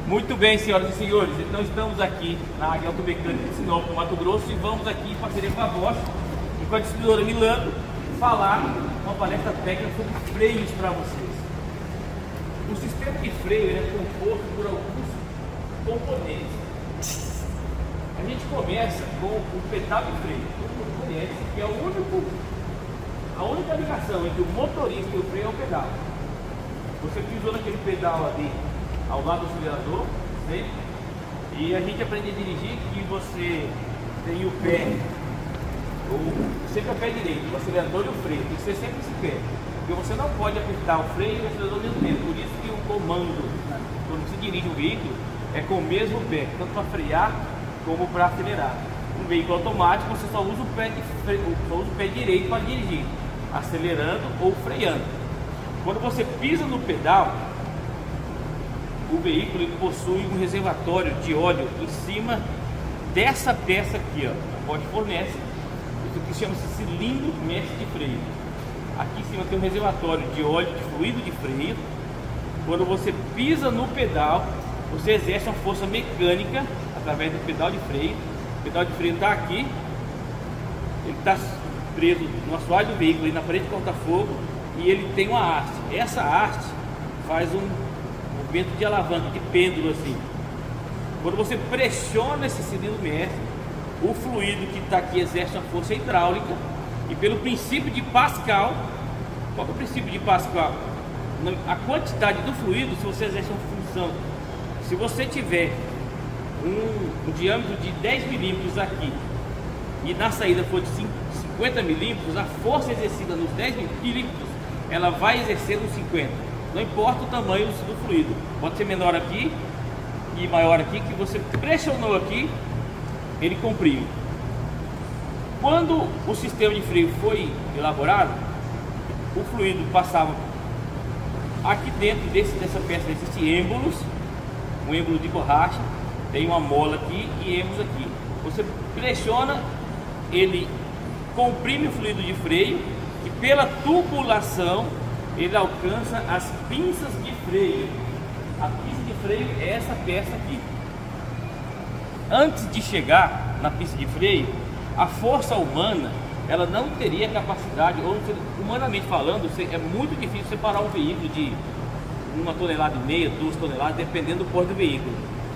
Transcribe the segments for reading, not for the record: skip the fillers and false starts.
Muito bem, senhoras e senhores, então estamos aqui na Águia Automecânica de Sinop, Mato Grosso, e vamos aqui em parceria com a Bosch e com a distribuidora Milano falar uma palestra técnica sobre freios para vocês. O sistema de freio é composto por alguns componentes. A gente começa com o pedal de freio, todo mundo conhece, que é a única ligação entre o motorista e o freio é o pedal. Você pisou naquele pedal ali ao lado do acelerador, sempre. E a gente aprende a dirigir que você tem o pé, sempre o pé direito, o acelerador e o freio, tem que ser sempre esse pé. Porque você não pode apertar o freio e o acelerador ao mesmo tempo. Por isso que o comando, quando você dirige um veículo, é com o mesmo pé, tanto para frear como para acelerar. Um veículo automático você só usa o pé direito para dirigir, acelerando ou freando. Quando você pisa no pedal, o veículo ele possui um reservatório de óleo em cima dessa peça aqui, ó. A Bosch fornece isso que chama-se cilindro mestre de freio. Aqui em cima tem um reservatório de óleo, de fluido de freio. Quando você pisa no pedal, você exerce uma força mecânica através do pedal de freio. O pedal de freio está aqui, ele está preso no assoalho do veículo, na parede de corta-fogo, e ele tem uma haste. Essa haste faz um movimento de alavanca, de pêndulo assim. Quando você pressiona esse cilindro mestre, o fluido que está aqui exerce uma força hidráulica, e pelo princípio de Pascal, qual é o princípio de Pascal? A quantidade do fluido, se você exerce uma função, se você tiver um diâmetro de 10 milímetros aqui e na saída for de 50 milímetros, a força exercida nos 10 milímetros ela vai exercer nos 50. Não importa o tamanho do fluido, pode ser menor aqui e maior aqui, que você pressionou aqui, ele comprime. Quando o sistema de freio foi elaborado, o fluido passava aqui dentro dessa peça, existem êmbolos, um êmbolo de borracha, tem uma mola aqui e êmbolos aqui. Você pressiona, ele comprime o fluido de freio e pela tubulação ele alcança as pinças de freio. A pinça de freio é essa peça aqui. Antes de chegar na pinça de freio, a força humana ela não teria capacidade, ou humanamente falando, é muito difícil separar um veículo de 1,5 toneladas, 2 toneladas, dependendo do porte do veículo.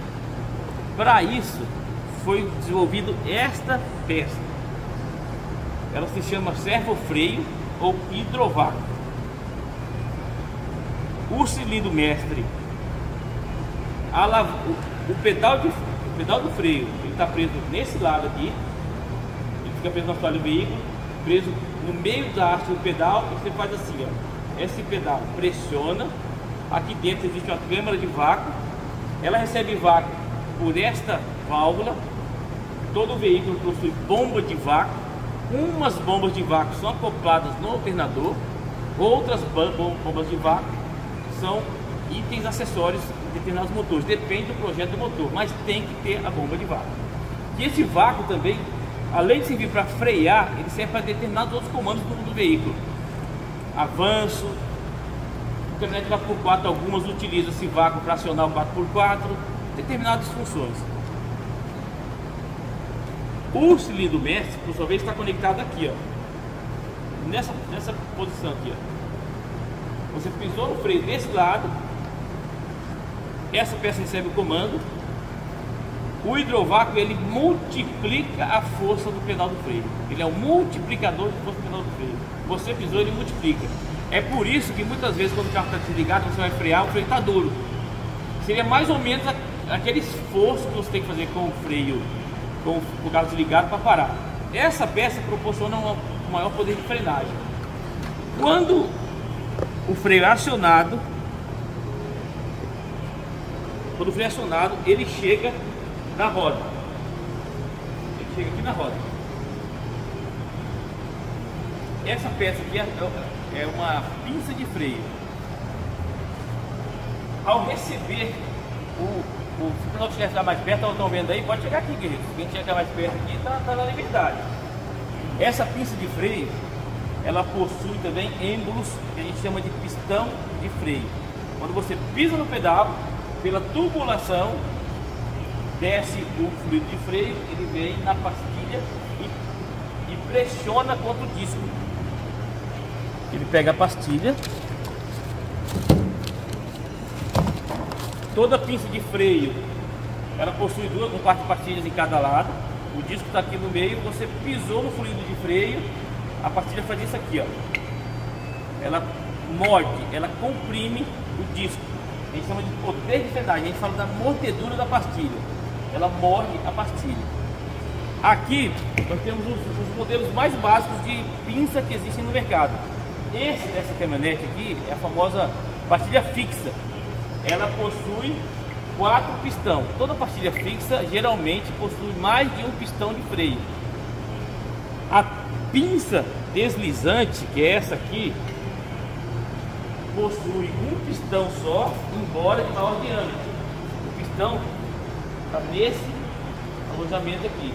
Para isso foi desenvolvido esta peça. Ela se chama servofreio ou hidrovácuo. O cilindro mestre, o pedal do freio, ele está preso nesse lado aqui, ele fica preso no assoalho do veículo, preso no meio da haste do pedal, e você faz assim, ó, esse pedal pressiona, aqui dentro existe uma câmara de vácuo, ela recebe vácuo por esta válvula. Todo o veículo possui bomba de vácuo, umas bombas de vácuo são acopladas no alternador, outras bombas de vácuo são itens acessórios de determinados motores, depende do projeto do motor, mas tem que ter a bomba de vácuo. E esse vácuo também, além de servir para frear, ele serve para determinados outros comandos do veículo. Avanço, o caminhonete 4x4, algumas utilizam esse vácuo para acionar o 4x4, determinadas funções. O cilindro mestre, por sua vez, está conectado aqui, ó, nessa posição aqui, ó. Você pisou no freio desse lado, essa peça recebe o comando. O hidrovácuo ele multiplica a força do pedal do freio. Ele é um multiplicador de força do pedal do freio. Você pisou, ele multiplica. É por isso que muitas vezes quando o carro está desligado, você vai frear, o freio está duro. Seria mais ou menos aquele esforço que você tem que fazer com o freio, com o carro desligado para parar. Essa peça proporciona um maior poder de frenagem. Quando o freio é acionado, ele chega na roda. Ele chega aqui na roda. Essa peça aqui é uma pinça de freio. Ao receber se o não chegar mais perto, estão vendo aí, pode chegar aqui, querido. Quem chegar mais perto aqui está na liberdade. Essa pinça de freio, ela possui também êmbolos que a gente chama de pistão de freio. Quando você pisa no pedal, pela tubulação, desce o fluido de freio, ele vem na pastilha e pressiona contra o disco. Ele pega a pastilha, toda pinça de freio, ela possui um par de pastilhas em cada lado. O disco está aqui no meio, você pisou no fluido de freio, a pastilha faz isso aqui, ó. Ela morde, ela comprime o disco. A gente chama de poder de frenagem, a gente fala da mordedura da pastilha. Ela morde a pastilha. Aqui nós temos os modelos mais básicos de pinça que existem no mercado. Esse dessa caminhonete aqui é a famosa pastilha fixa. Ela possui 4 pistões. Toda pastilha fixa geralmente possui mais de um pistão de freio. A pinça deslizante, que é essa aqui, possui um pistão só, embora de maior diâmetro. O pistão está nesse alojamento aqui.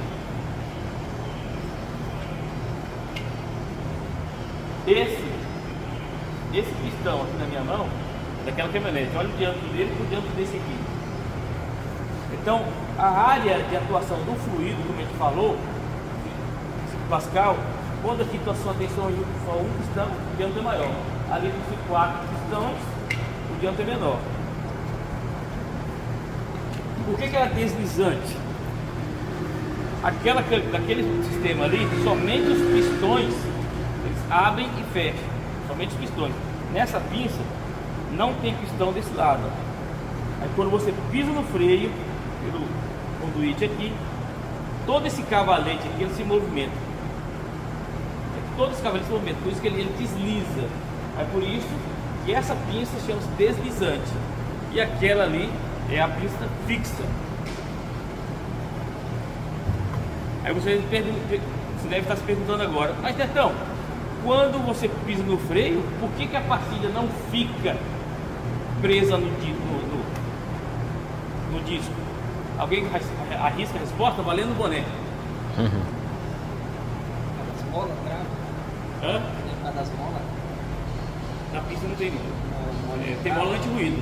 Esse pistão aqui na minha mão é daquela caminhonete. Olha o diâmetro dele e o diâmetro desse aqui. Então, a área de atuação do fluido, como a gente falou, Pascal, quando aqui a sua atenção só um pistão, o diâmetro é maior. Ali tem 4 pistões, o diâmetro é menor. Por que ela é deslizante? Daquele sistema ali, somente os pistões eles abrem e fecham. Somente os pistões. Nessa pinça não tem pistão desse lado. Aí quando você pisa no freio, pelo conduíte aqui, todo esse cavalete aqui ele se movimenta. Todo esse cavalete se movimenta, por isso que ele desliza. É por isso que essa pinça chama-se deslizante. E aquela ali é a pinça fixa. Aí você deve estar se perguntando agora, mas Tetão, quando você pisa no freio, por que a pastilha não fica presa no disco? Alguém arrisca a resposta? Valendo o boné. As molas, trava? Hã? Das molas? Na pista não tem não. Tem mola anti-ruído.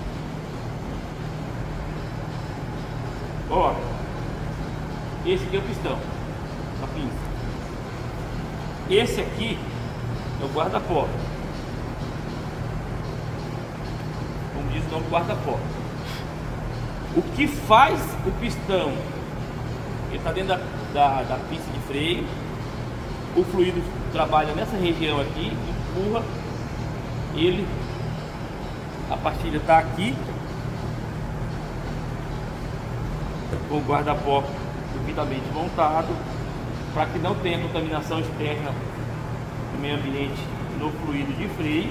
Ó, esse aqui é o pistão, a pinça. Esse aqui é o guarda-pó. Como diz o nome, guarda-pó. O que faz o pistão? Ele está dentro da pinça de freio. O fluido trabalha nessa região aqui, empurra ele. A pastilha está aqui com o guarda-pó devidamente montado, para que não tenha contaminação externa do meio ambiente no fluido de freio.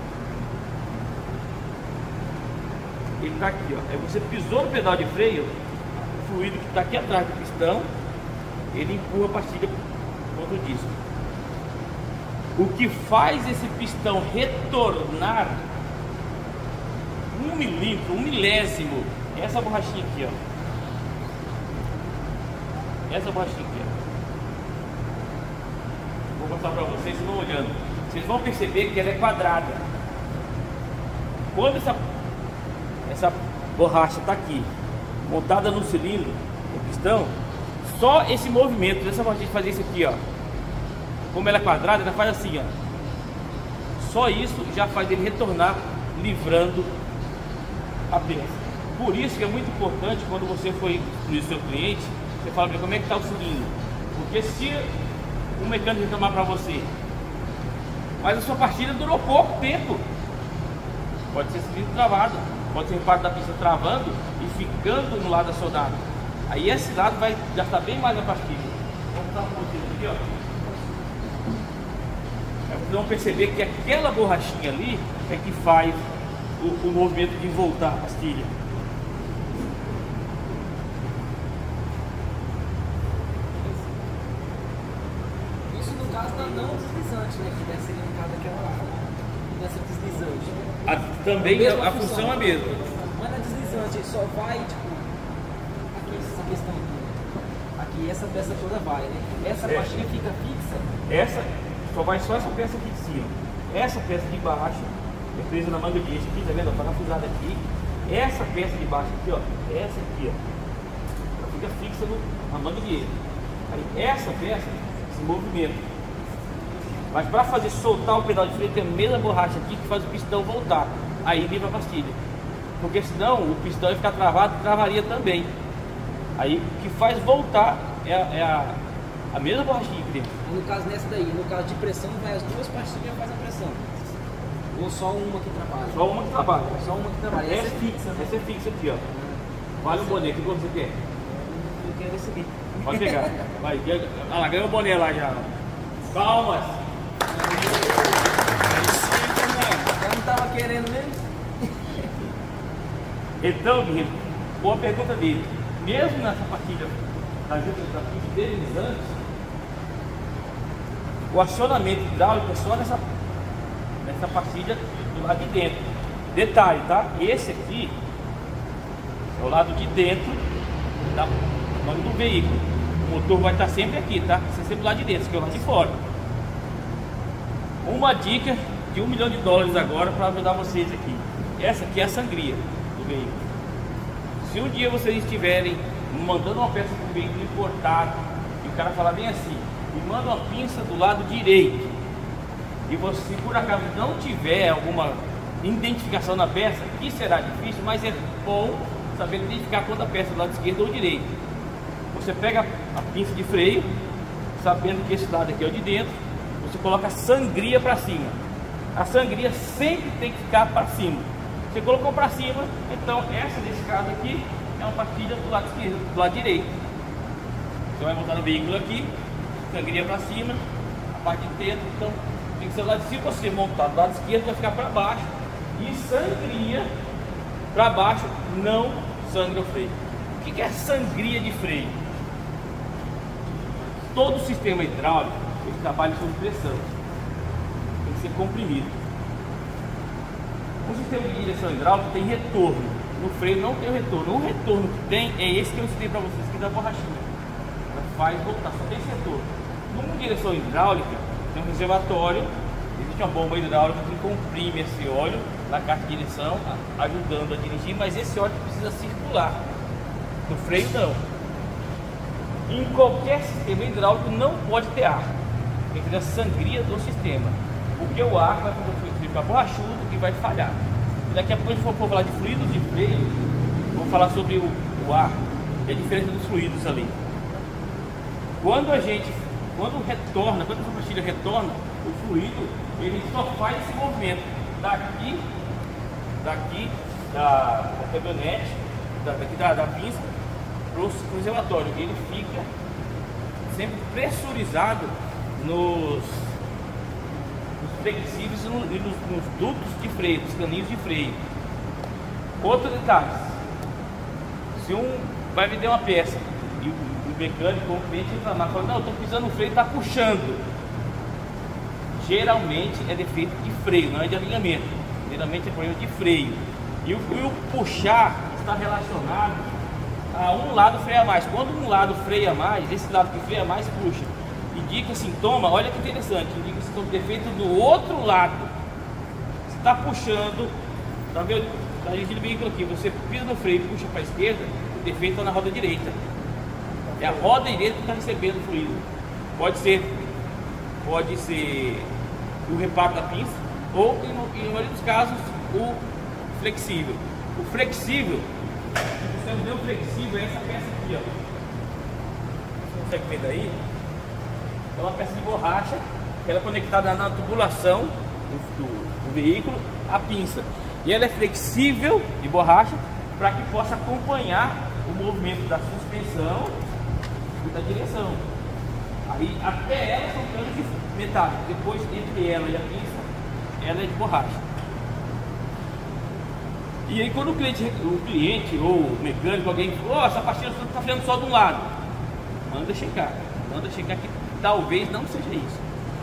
Ele está aqui, ó. Aí você pisou no pedal de freio, o fluido que está aqui atrás do pistão, ele empurra a pastilha contra o disco. O que faz esse pistão retornar 1 milímetro, 1 milésimo, é essa borrachinha aqui, ó. Essa borrachinha aqui, ó. Vou mostrar para vocês, vocês vão olhando. Vocês vão perceber que ela é quadrada. Quando essa borracha está aqui, montada no cilindro, no pistão, só esse movimento dessa borracha de fazer isso aqui, ó. Como ela é quadrada, ela faz assim, ó. Só isso já faz ele retornar, livrando a peça. Por isso que é muito importante, quando você for instruir o seu cliente, você fala para ele como é que está o cilindro. Porque se o mecânico reclamar para você, mas a sua partida durou pouco tempo, pode ser cilindro travado, pode ser parte da pista travando e ficando no lado soldado. Aí esse lado vai gastar bem mais a pastilha. Vamos dar uma voltinha aqui, ó. Vocês vão perceber que aquela borrachinha ali é que faz o movimento de voltar a pastilha. Isso no caso da não deslizante, né? Que deve ser no caso daquela dessa deslizante. Também a função é a mesma. Mas na deslizante só vai, tipo, aqui, essa questão aqui, essa peça toda vai, né? Essa pastilha fica fixa. Essa só vai só essa peça aqui de cima. Essa peça de baixo é presa na manga de eixo aqui, tá vendo? Parafusada aqui. essa peça de baixo aqui, ó, essa aqui, ó, ela fica fixa na mangueira. Aí essa peça se movimenta. Mas para fazer soltar o pedal de freio tem a mesma borracha aqui que faz o pistão voltar. Aí livra a pastilha. Porque senão o pistão ia ficar travado, travaria também. Aí o que faz voltar é a mesma borrachinha aqui dentro. No caso nessa daí, no caso de pressão, vai as duas pastilhas e faz a pressão. Ou só uma que trabalha? Só uma que trabalha. Só uma que trabalha. Essa é fixa, né? Essa é fixa aqui, ó. Vale o boné, que você quer? Eu quero esse aqui. Pode pegar. Vai, olha lá, ganhou o boné lá já. Palmas! Eu não tava querendo mesmo. Então, Guilherme, boa pergunta dele. Mesmo nessa partida da junta deslizantes, o acionamento hidráulico é só nessa pastilha do lado de dentro. Detalhe, tá? Esse aqui é o lado de dentro do veículo. O motor vai estar sempre aqui, tá? Isso é sempre lá de dentro, esse aqui é o lado de fora. Uma dica de $1 milhão agora para ajudar vocês aqui. Essa aqui é a sangria do veículo. Se um dia vocês estiverem mandando uma peça para o veículo importado e o cara falar bem assim, me manda uma pinça do lado direito, e você, se por acaso não tiver alguma identificação na peça, que será difícil, mas é bom saber identificar quando a peça é do lado esquerdo ou direito. Você pega a pinça de freio, sabendo que esse lado aqui é o de dentro, você coloca a sangria para cima. A sangria sempre tem que ficar para cima. Você colocou para cima, então essa desse caso aqui é uma pastilha do lado esquerdo, do lado direito. Você vai montar no veículo aqui, sangria para cima, a parte de dentro, então tem que ser do lado de cima. Se você montar do lado esquerdo, vai ficar para baixo, e sangria para baixo, não sangra o freio. O que é sangria de freio? Todo o sistema hidráulico ele trabalha sob pressão, tem que ser comprimido. O sistema de direção hidráulica tem retorno, no freio não tem o retorno. O retorno que tem é esse que eu ensinei para vocês aqui da borrachinha. Ela faz voltar, só tem esse retorno. Numa direção hidráulica tem um reservatório, existe uma bomba hidráulica que comprime esse óleo na caixa de direção, ajudando a dirigir, mas esse óleo precisa circular. No freio não. Em qualquer sistema hidráulico não pode ter ar, tem que ter a sangria do sistema, porque o ar vai ficar borrachudo e vai falhar. E daqui a pouco a gente for falar de fluidos de freio, vamos falar sobre o ar e a diferença dos fluidos ali. Quando retorna, quando essa pastilha retorna, o fluido ele só faz esse movimento daqui da caminhonete, daqui da pista para o reservatório. Ele fica sempre pressurizado nos flexíveis e nos dutos de freio, nos caninhos de freio. Outro detalhe: se vai vender uma peça e o mecânico ou o cliente reclamar, fala, não, eu estou pisando no freio, está puxando. Geralmente é defeito de freio, não é de alinhamento. Geralmente é problema de freio. E o puxar está relacionado a um lado freia mais. Quando um lado freia mais, esse lado que freia mais puxa. Indica sintoma, olha que interessante, indica sintoma de defeito do outro lado. Você está puxando, está vendo? Está dirigindo o veículo aqui, você pisa no freio e puxa para a esquerda, o defeito está na roda direita. É a roda direita que está recebendo fluido. Pode ser o reparo da pinça, ou em maioria dos casos o flexível. O flexível, se você vê o flexível, é essa peça aqui, ó. Você consegue ver daí? É uma peça de borracha, ela é conectada na tubulação do veículo, a pinça. E ela é flexível de borracha para que possa acompanhar o movimento da suspensão e da direção. Aí até ela são canos de metálico, depois entre ela e a pinça, ela é de borracha. E aí quando o cliente ou o mecânico, alguém fala, essa pastilha está freando só de um lado, manda checar que talvez não seja isso.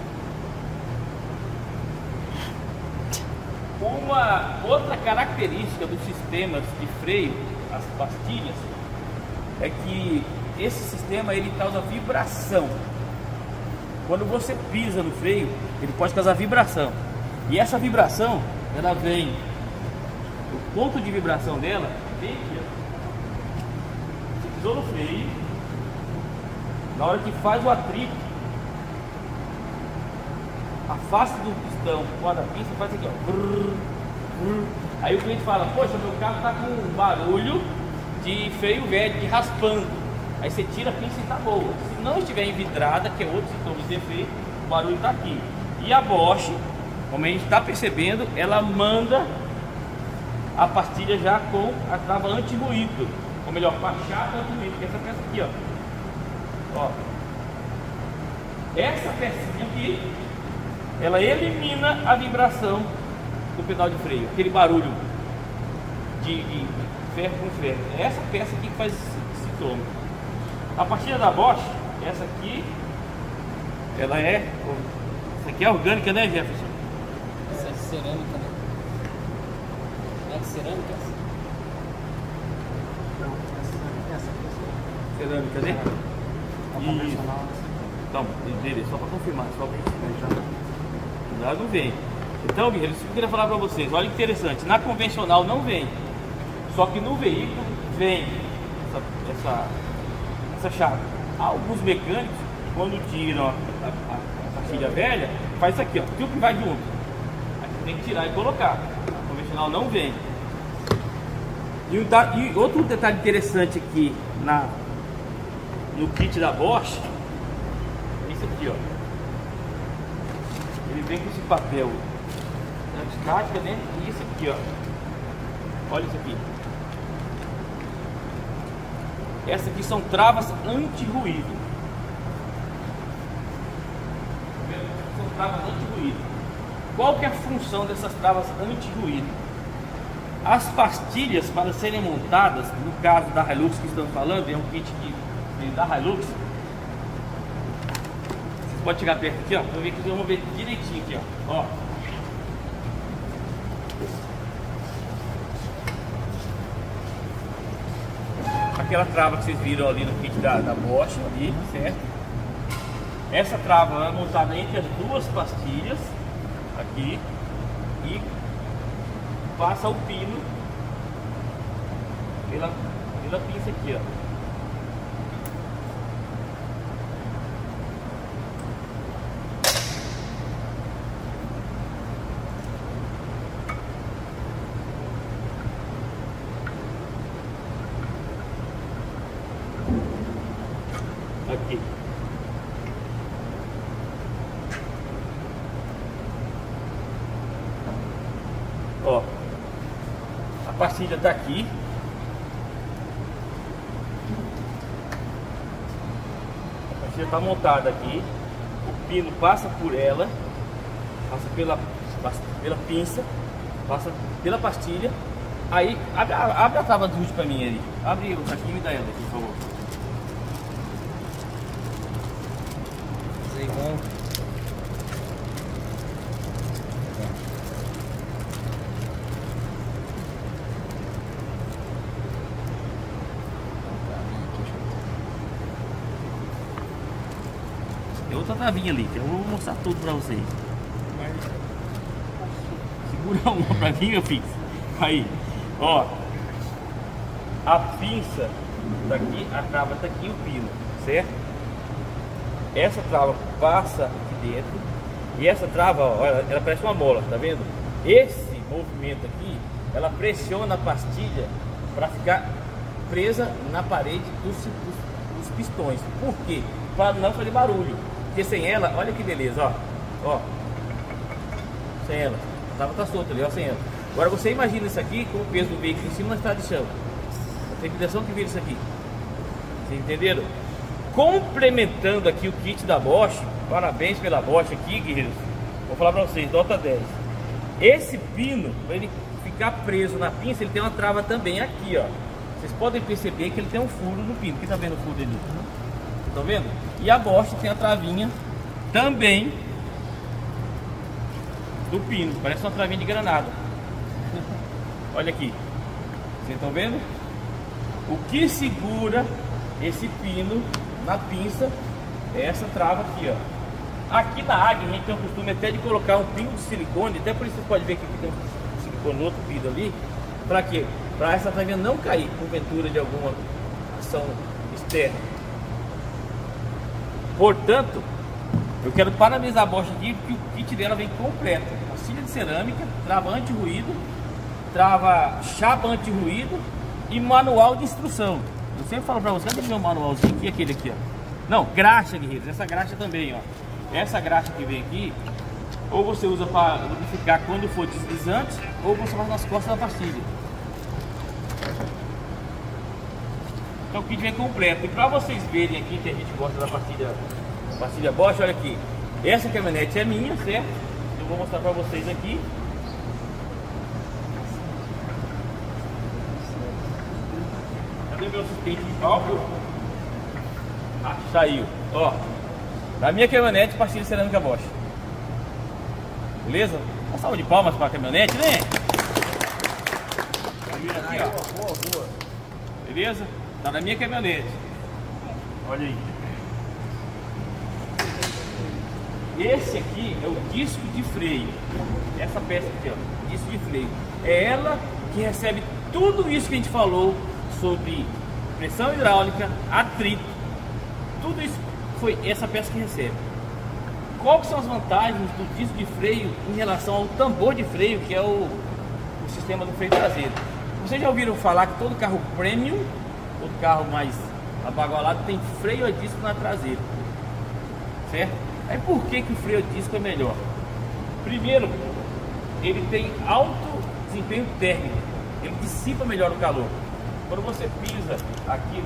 Uma outra característica dos sistemas de freio, as pastilhas, é que esse sistema ele causa vibração. Quando você pisa no freio, ele pode causar vibração. E essa vibração, ela vem ponto de vibração dela vem aqui, ó. Você pisou no freio, na hora que faz o atrito, a face do pistão com a da pinça faz aqui, ó. Brrr, brrr. Aí o cliente fala, poxa, meu carro tá com um barulho de freio velho, de raspando. Aí você tira a pinça e tá boa. Se não estiver envidrada, que é outro sintoma de defeito, o barulho tá aqui. E a Bosch, como a gente está percebendo, ela manda a pastilha já com a trava anti-ruído, ou melhor, com a chapa anti-ruído, que é essa peça aqui, ó. Essa pecinha aqui, ela elimina a vibração do pedal de freio, aquele barulho de ferro com ferro. É essa peça aqui que faz esse sintoma. A pastilha da Bosch, essa aqui, ela é... Essa aqui é orgânica, né, Jefferson? Essa é cerâmica, né? É de cerâmica? Não, essa aqui é cerâmica, né? É convencional. Então, beleza, só para confirmar, só para gente já não vem. Então, guerreiros, isso que eu queria falar para vocês. Olha que interessante, na convencional não vem. Só que no veículo vem essa chave. Alguns mecânicos, quando tiram a pastilha velha, faz isso aqui, ó, tudo que vai junto. Aí você tem que tirar e colocar. A convencional não vem. E outro detalhe interessante aqui no kit da Bosch, é isso aqui, ó. Ele vem com esse papel estática, né? E isso aqui, ó. Olha isso aqui. Essas aqui são travas anti-ruído. São travas anti-ruído. Qual que é a função dessas travas anti-ruído? As pastilhas, para serem montadas, no caso da Hilux que estamos falando, é um kit da Hilux. Você pode chegar perto aqui, ó. Vamos ver direitinho aqui, ó. Aquela trava que vocês viram ali no kit da Bosch, ali, certo? Essa trava é montada entre as duas pastilhas, aqui, e passa o pino pela pinça aqui, ó. Aqui. Ó, a pastilha tá aqui. A pastilha tá montada aqui. O pino passa por ela, passa pela pinça, passa pela pastilha. Aí abre a trava de último pra mim ali. Abre o saquinho e me dá ela aqui, por favor. Igual. Tem outra travinha ali, que eu vou mostrar tudo pra vocês. Segura uma pra mim, meu filho. Aí, ó. A pinça daqui, a trava tá aqui, o pino, certo? Essa trava passa aqui dentro. E essa trava, ó, ela parece uma mola, tá vendo? Esse movimento aqui, ela pressiona a pastilha para ficar presa na parede dos pistões. Por quê? Para não fazer barulho. Porque sem ela, olha que beleza, ó. Sem ela, a trava tá solta ali, ó, sem ela. Agora você imagina isso aqui com o peso do veículo em cima na estrada de chão. Tem direção que vira isso aqui. Vocês entenderam? Complementando aqui o kit da Bosch, parabéns pela Bosch aqui, guerreiros. Vou falar pra vocês, nota 10. Esse pino, para ele ficar preso na pinça, ele tem uma trava também aqui, ó. Vocês podem perceber que ele tem um furo no pino. Quem tá vendo o furo dele? Estão vendo? E a Bosch tem a travinha também do pino, parece uma travinha de granada. Olha aqui, vocês estão vendo? O que segura esse pino na pinça é essa trava aqui, ó. Aqui na Águia a gente tem o costume até de colocar um pino de silicone, até por isso você pode ver que aqui tem um silicone no outro vidro ali. Para quê? Para essa travinha não cair por ventura de alguma ação externa. Portanto, eu quero parabenizar a Bosch aqui, porque o kit dela vem completo. Pastilha de cerâmica, trava anti-ruído, trava chapa anti-ruído e manual de instrução. Eu sempre falo para você, cadê meu manualzinho aqui? Aquele aqui, ó. Não, graxa, guerreiros. Essa graxa também, ó. Essa graxa que vem aqui, ou você usa para lubrificar quando for deslizante, ou você faz nas costas da pastilha. Então o kit vem completo. E para vocês verem aqui que a gente gosta da pastilha Bosch, olha aqui. Essa caminhonete é minha, certo? Eu vou mostrar para vocês aqui. Cadê meu assistente de palco? Ah, saiu. Ó, na minha caminhonete, pastilha de cerâmica Bosch. Beleza? Uma salva de palmas para a caminhonete, né? Aqui, ó. Boa, boa. Beleza? Tá na minha caminhonete. Olha aí. Esse aqui é o disco de freio. Essa peça aqui, ó, disco de freio. É ela que recebe tudo isso que a gente falou sobre pressão hidráulica, atrito. Tudo isso foi essa peça que recebe. Quais são as vantagens do disco de freio em relação ao tambor de freio, que é o sistema do freio traseiro? Vocês já ouviram falar que todo carro premium, todo carro mais abagualado, tem freio a disco na traseira, certo? Aí por que o freio a disco é melhor? Primeiro, ele tem alto desempenho térmico, ele dissipa melhor o calor. Quando você pisa aqui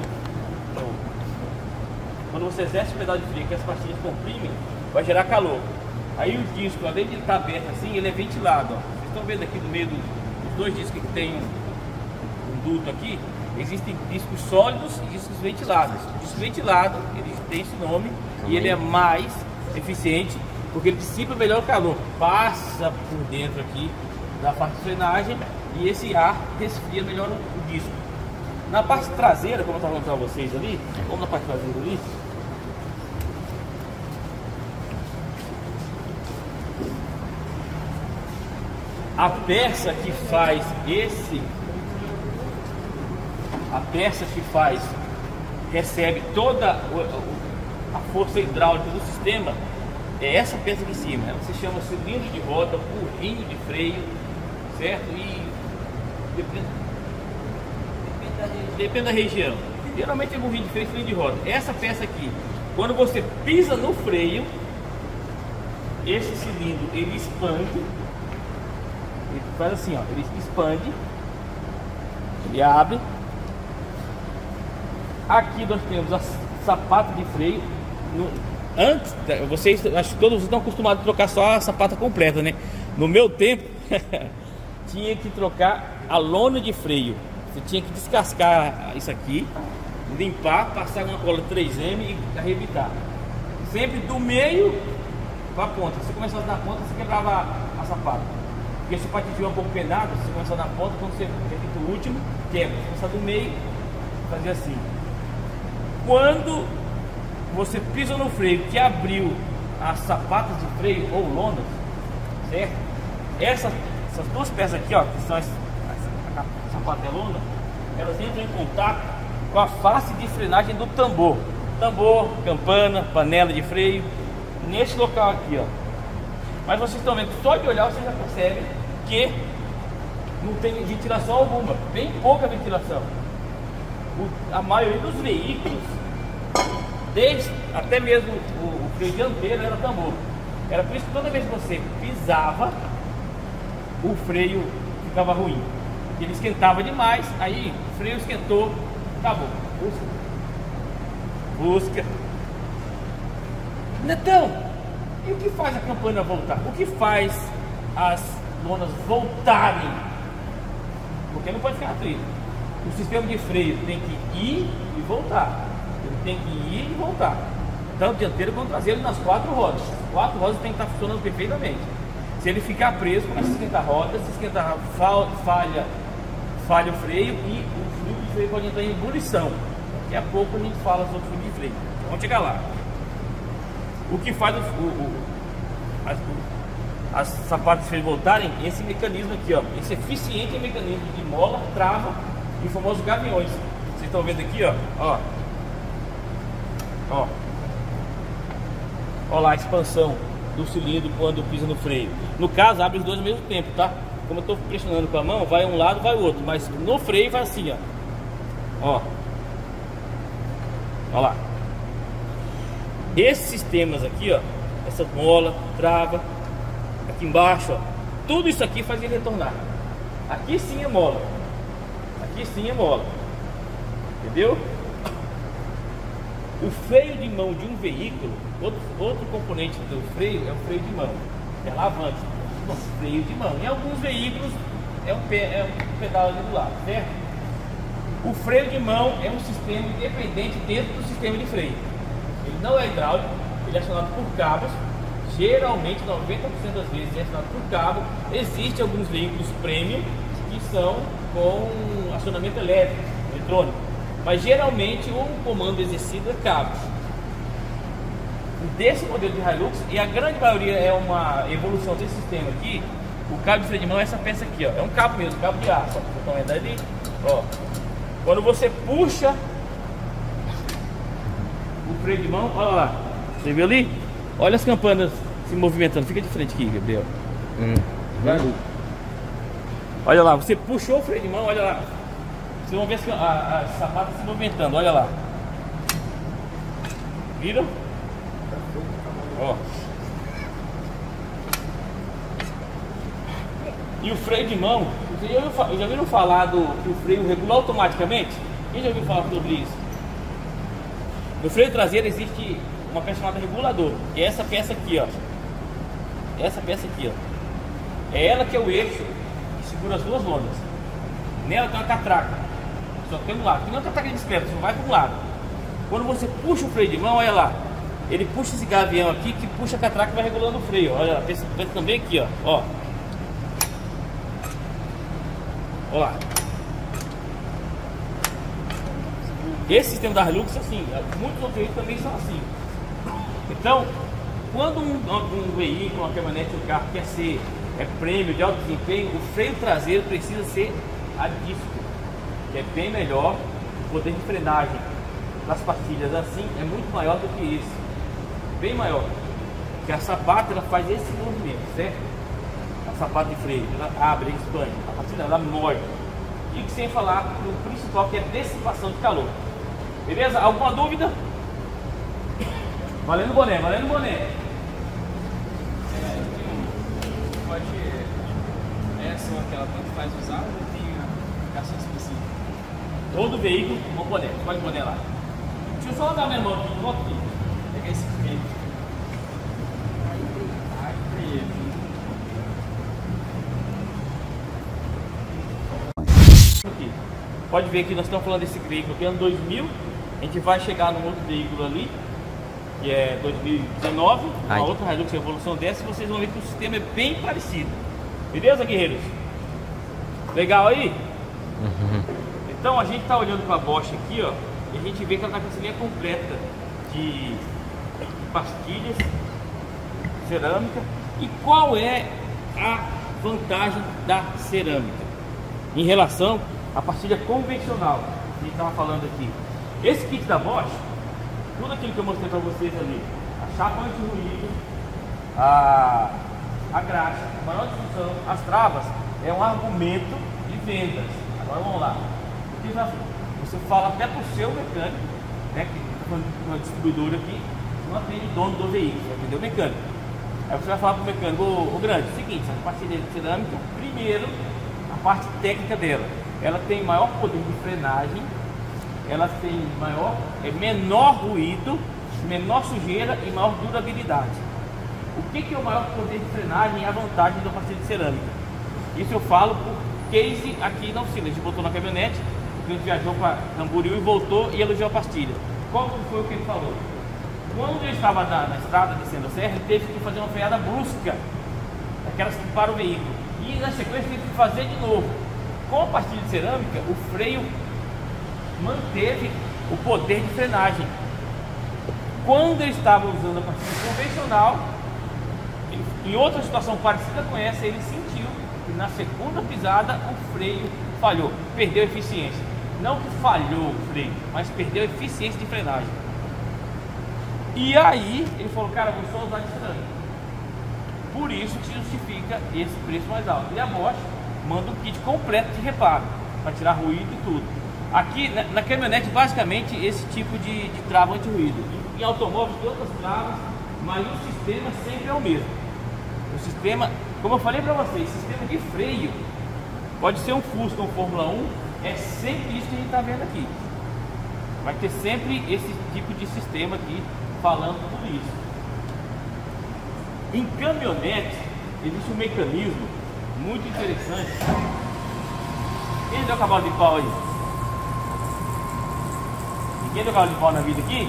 quando você exerce o pedal de freio, que as pastilhas comprimem, vai gerar calor. Aí o disco, além de estar aberto assim, ele é ventilado, ó. Vocês estão vendo aqui no meio dos dois discos que tem um duto aqui, existem discos sólidos e discos ventilados. O disco ventilado, ele tem esse nome, e ele é mais eficiente porque ele dissipa melhor o calor, passa por dentro aqui da parte de frenagem e esse ar resfria melhor o disco. Na parte traseira, como eu estava falando para vocês ali, vamos na parte traseira ali. A peça que faz recebe toda a força hidráulica do sistema, é essa peça aqui em cima. Ela se chama cilindro de roda, burrinho de freio, certo? E depende da região. Geralmente é burrinho de freio e cilindro de roda. Essa peça aqui, quando você pisa no freio, esse cilindro ele expande. Ele faz assim, ó, ele expande, ele abre. Aqui nós temos a sapata de freio. Antes, vocês, acho que todos vocês estão acostumados a trocar só a sapata completa, né? No meu tempo, tinha que trocar a lona de freio. Você tinha que descascar isso aqui, limpar, passar uma cola 3M e arrebitar. Sempre do meio para a ponta. Se você começasse na ponta, você quebrava a sapata. Porque se o patinho estiver um pouco penado, se você começar na ponta, quando você repita o último, quebra. Se começar do meio, fazer assim. Quando você pisa no freio que abriu as sapatas de freio ou lonas, certo? Essas duas peças aqui, ó, que são a sapata e a lona, elas entram em contato com a face de frenagem do tambor. Tambor, campana, panela de freio, nesse local aqui, ó. Mas vocês estão vendo, só de olhar você já percebe que não tem ventilação alguma, bem pouca ventilação. A maioria dos veículos, até mesmo o freio dianteiro era tambor. Era por isso que toda vez que você pisava, o freio ficava ruim. Ele esquentava demais, aí o freio esquentou, acabou. Busca. Netão, e o que faz a campana voltar? O que faz as lonas voltarem? Porque não pode ficar atrito. O sistema de freio tem que ir e voltar. Ele tem que ir e voltar. Tanto dianteiro quanto traseiro nas 4 rodas. As 4 rodas tem que estar funcionando perfeitamente. Se ele ficar preso, começa a esquentar a roda. Se esquentar, falha o freio e o fluido de freio pode entrar em ebulição. Daqui a pouco a gente fala sobre o fluido de freio. Vamos chegar lá. O que faz as sapatas de freio voltarem, esse mecanismo aqui, ó, esse eficiente mecanismo de mola, trava e famosos gaviões. Vocês estão vendo aqui, ó. Ó lá a expansão do cilindro quando pisa no freio. No caso, abre os dois ao mesmo tempo, tá? Como eu estou pressionando com a mão, vai um lado, vai o outro. Mas no freio vai assim, ó. Ó lá. Esses sistemas aqui, ó, essa mola, trava, aqui embaixo, ó, tudo isso aqui faz ele retornar. Aqui sim é mola. Aqui sim é mola. Entendeu? O freio de mão de um veículo, outro componente do freio é o freio de mão, é alavanca. Bom, freio de mão. Em alguns veículos é um pedal ali do lado, certo? O freio de mão é um sistema independente dentro do sistema de freio. Ele não é hidráulico, ele é acionado por cabos. Geralmente, 90% das vezes é acionado por cabo. Existem alguns veículos premium que são com acionamento elétrico, eletrônico. Mas geralmente o comando exercido é cabo. Desse modelo de Hilux, e a grande maioria é uma evolução desse sistema aqui, o cabo de freio de mão é essa peça aqui, ó. É um cabo mesmo, cabo de aço. Vocês estão vendo ali? Ó. Quando você puxa o freio de mão, olha lá. Você viu ali? Olha as campanas se movimentando. Fica de frente aqui, Gabriel. Olha lá, você puxou o freio de mão, olha lá. Vocês vão ver as sapatas se movimentando, olha lá. Viram? Ó. E o freio de mão, vocês já viram falar que o freio regula automaticamente? Quem já ouviu falar sobre isso? No freio traseiro existe uma peça chamada regulador, que é essa peça aqui, ó. Essa peça aqui, ó. É ela que é o eixo que segura as duas rodas. Nela tem uma catraca. Só tem um lado, que não é uma catraca de bicicleta, só vai para um lado. Quando você puxa o freio de mão, olha lá. Ele puxa esse gavião aqui que puxa a catraca e vai regulando o freio. Olha, pensa também aqui, ó. Olha lá. Esse sistema da Hilux é assim. Muitos outros veículos também são assim. Então, quando um veículo, uma caminhonete, um carro quer ser prêmio de alto desempenho, o freio traseiro precisa ser a disco, que é bem melhor. O poder de frenagem das pastilhas assim é muito maior do que esse. Bem maior, porque a sapata ela faz esse movimento, certo? A sapata de freio, ela abre, expande, a pastilha ela morde. E sem falar do principal, que é a dissipação de calor. Beleza? Alguma dúvida? Valendo boné, valendo boné. Pode essa ou aquela, tanto faz usar ou tem aplicação específica? Todo veículo com boné, pode boné lá. Deixa eu só dar minha mão aqui, volta aqui. Pega esse freio. Aqui. Pode ver que nós estamos falando desse veículo aqui, ano 2000. A gente vai chegar num outro veículo ali, que é 2019, uma outra Hilux evolução dessa, e vocês vão ver que o sistema é bem parecido. Beleza, guerreiros? Legal aí? Então a gente está olhando para a Bosch aqui, ó, e a gente vê que ela está com essa linha completa de pastilhas, cerâmica. E qual é a vantagem da cerâmica em relação à pastilha convencional que a gente estava falando aqui? Esse kit da Bosch, tudo aquilo que eu mostrei para vocês ali, a chapa anti-ruído, a graxa, a maior disfunção, as travas, é um argumento de vendas. Agora vamos lá. Você fala até para o seu mecânico, né, que está falando de uma distribuidora aqui, não atende o dono do veículo, entendeu? O mecânico. Aí você vai falar para o mecânico, ô grande, seguinte, a pastilha de cerâmica, primeiro, a parte técnica dela, ela tem maior poder de frenagem, ela tem menor ruído, menor sujeira e maior durabilidade. O que é o maior poder de frenagem e a vantagem da pastilha de cerâmica? Isso eu falo por case aqui na oficina. A gente botou na caminhonete, o cliente viajou para Camboriú e voltou e elogiou a pastilha. Qual foi o que ele falou? Quando ele estava na estrada descendo a serra, ele teve que fazer uma freada brusca, aquelas que para o veículo, e na sequência teve que fazer de novo. Com a pastilha de cerâmica, o freio manteve o poder de frenagem. Quando ele estava usando a pastilha convencional, Em outra situação parecida com essa, ele sentiu que na segunda pisada o freio falhou, perdeu eficiência. Não que falhou o freio, mas perdeu eficiência de frenagem. E aí ele falou, cara, vou só usar de tranco. Por isso que justifica esse preço mais alto. E a Bosch manda um kit completo de reparo, para tirar ruído e tudo. Aqui na caminhonete, basicamente, esse tipo de trava anti-ruído. Em automóveis, tem outras travas, mas o sistema sempre é o mesmo. O sistema, como eu falei para vocês, sistema de freio, pode ser um Fusca, um Fórmula 1, é sempre isso que a gente está vendo aqui. Vai ter sempre esse tipo de sistema aqui, falando tudo isso. Em caminhonete, existe um mecanismo muito interessante. Quem deu cavalo de pau aí? Ninguém deu cavalo de pau na vida aqui?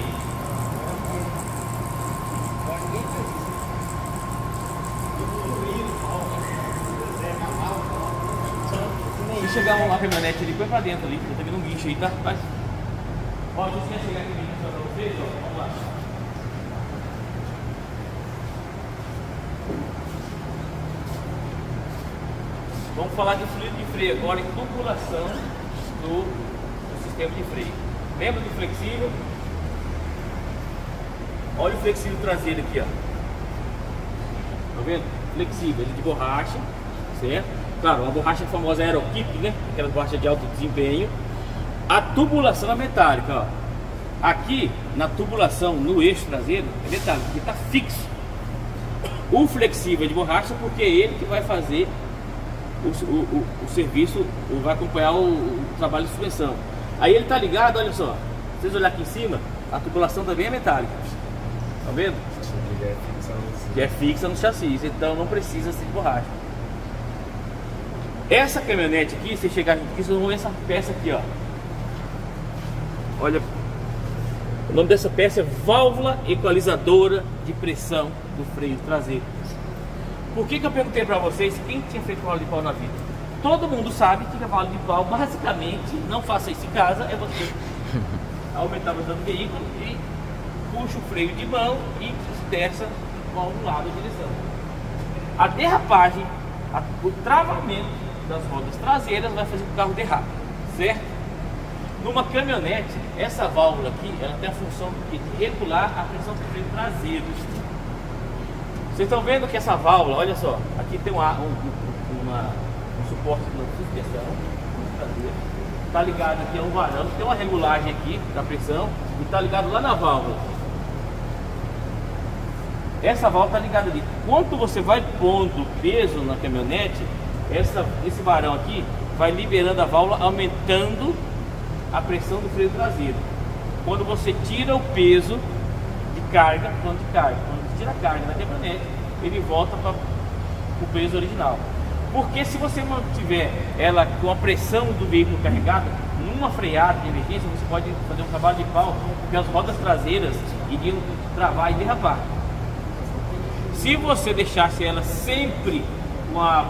Se chegar uma caminhonete ali, põe pra dentro ali, tá vendo um guincho aí, tá? Mas... Ó, a gente quer chegar aqui e mostrar pra vocês, ó, vamos lá. Vamos falar de fluido de freio agora, em tubulação do sistema de freio. Lembra do flexível? Olha o flexível traseiro aqui, ó. Tá vendo? Flexível, ele de borracha, certo? Claro, uma borracha famosa Aerokip, né? Aquelas borrachas de alto desempenho. A tubulação é metálica, ó. Aqui, na tubulação, no eixo traseiro, é metálico, porque tá fixo. O flexível é de borracha porque é ele que vai fazer o serviço, vai acompanhar o trabalho de suspensão. Aí ele tá ligado, olha só, se vocês olharem aqui em cima, a tubulação também é metálica. Tá vendo? Que é fixa no chassi, então não precisa ser de borracha. Essa caminhonete aqui, se chegar aqui, vocês vão ver essa peça aqui, ó. Olha, o nome dessa peça é válvula equalizadora de pressão do freio traseiro. Por que eu perguntei para vocês quem tinha feito cavalo de pau na vida? Todo mundo sabe que cavalo de pau, basicamente, não faça isso em casa, é você aumentar a velocidade do veículo e puxa o freio de mão e desce para um lado da direção. A derrapagem, o travamento das rodas traseiras vai fazer com que o carro derrape, certo? Numa caminhonete, essa válvula aqui, ela tem a função de regular a pressão do freio traseiro. Vocês estão vendo que essa válvula, olha só, aqui tem um suporte de suspensão, está ligado aqui a um varão, tem uma regulagem aqui da pressão e está ligado lá na válvula. Essa válvula está ligada ali. Quando você vai pondo peso na caminhonete, esse varão aqui vai liberando a válvula, aumentando a pressão do freio traseiro. Quando você tira o peso de carga, quando tira a carga da caminhonete, ele volta para o peso original. Porque se você mantiver ela com a pressão do veículo carregada, numa freada de emergência, você pode fazer um cavalo de pau, porque as rodas traseiras iriam travar e derrapar. Se você deixasse ela sempre com a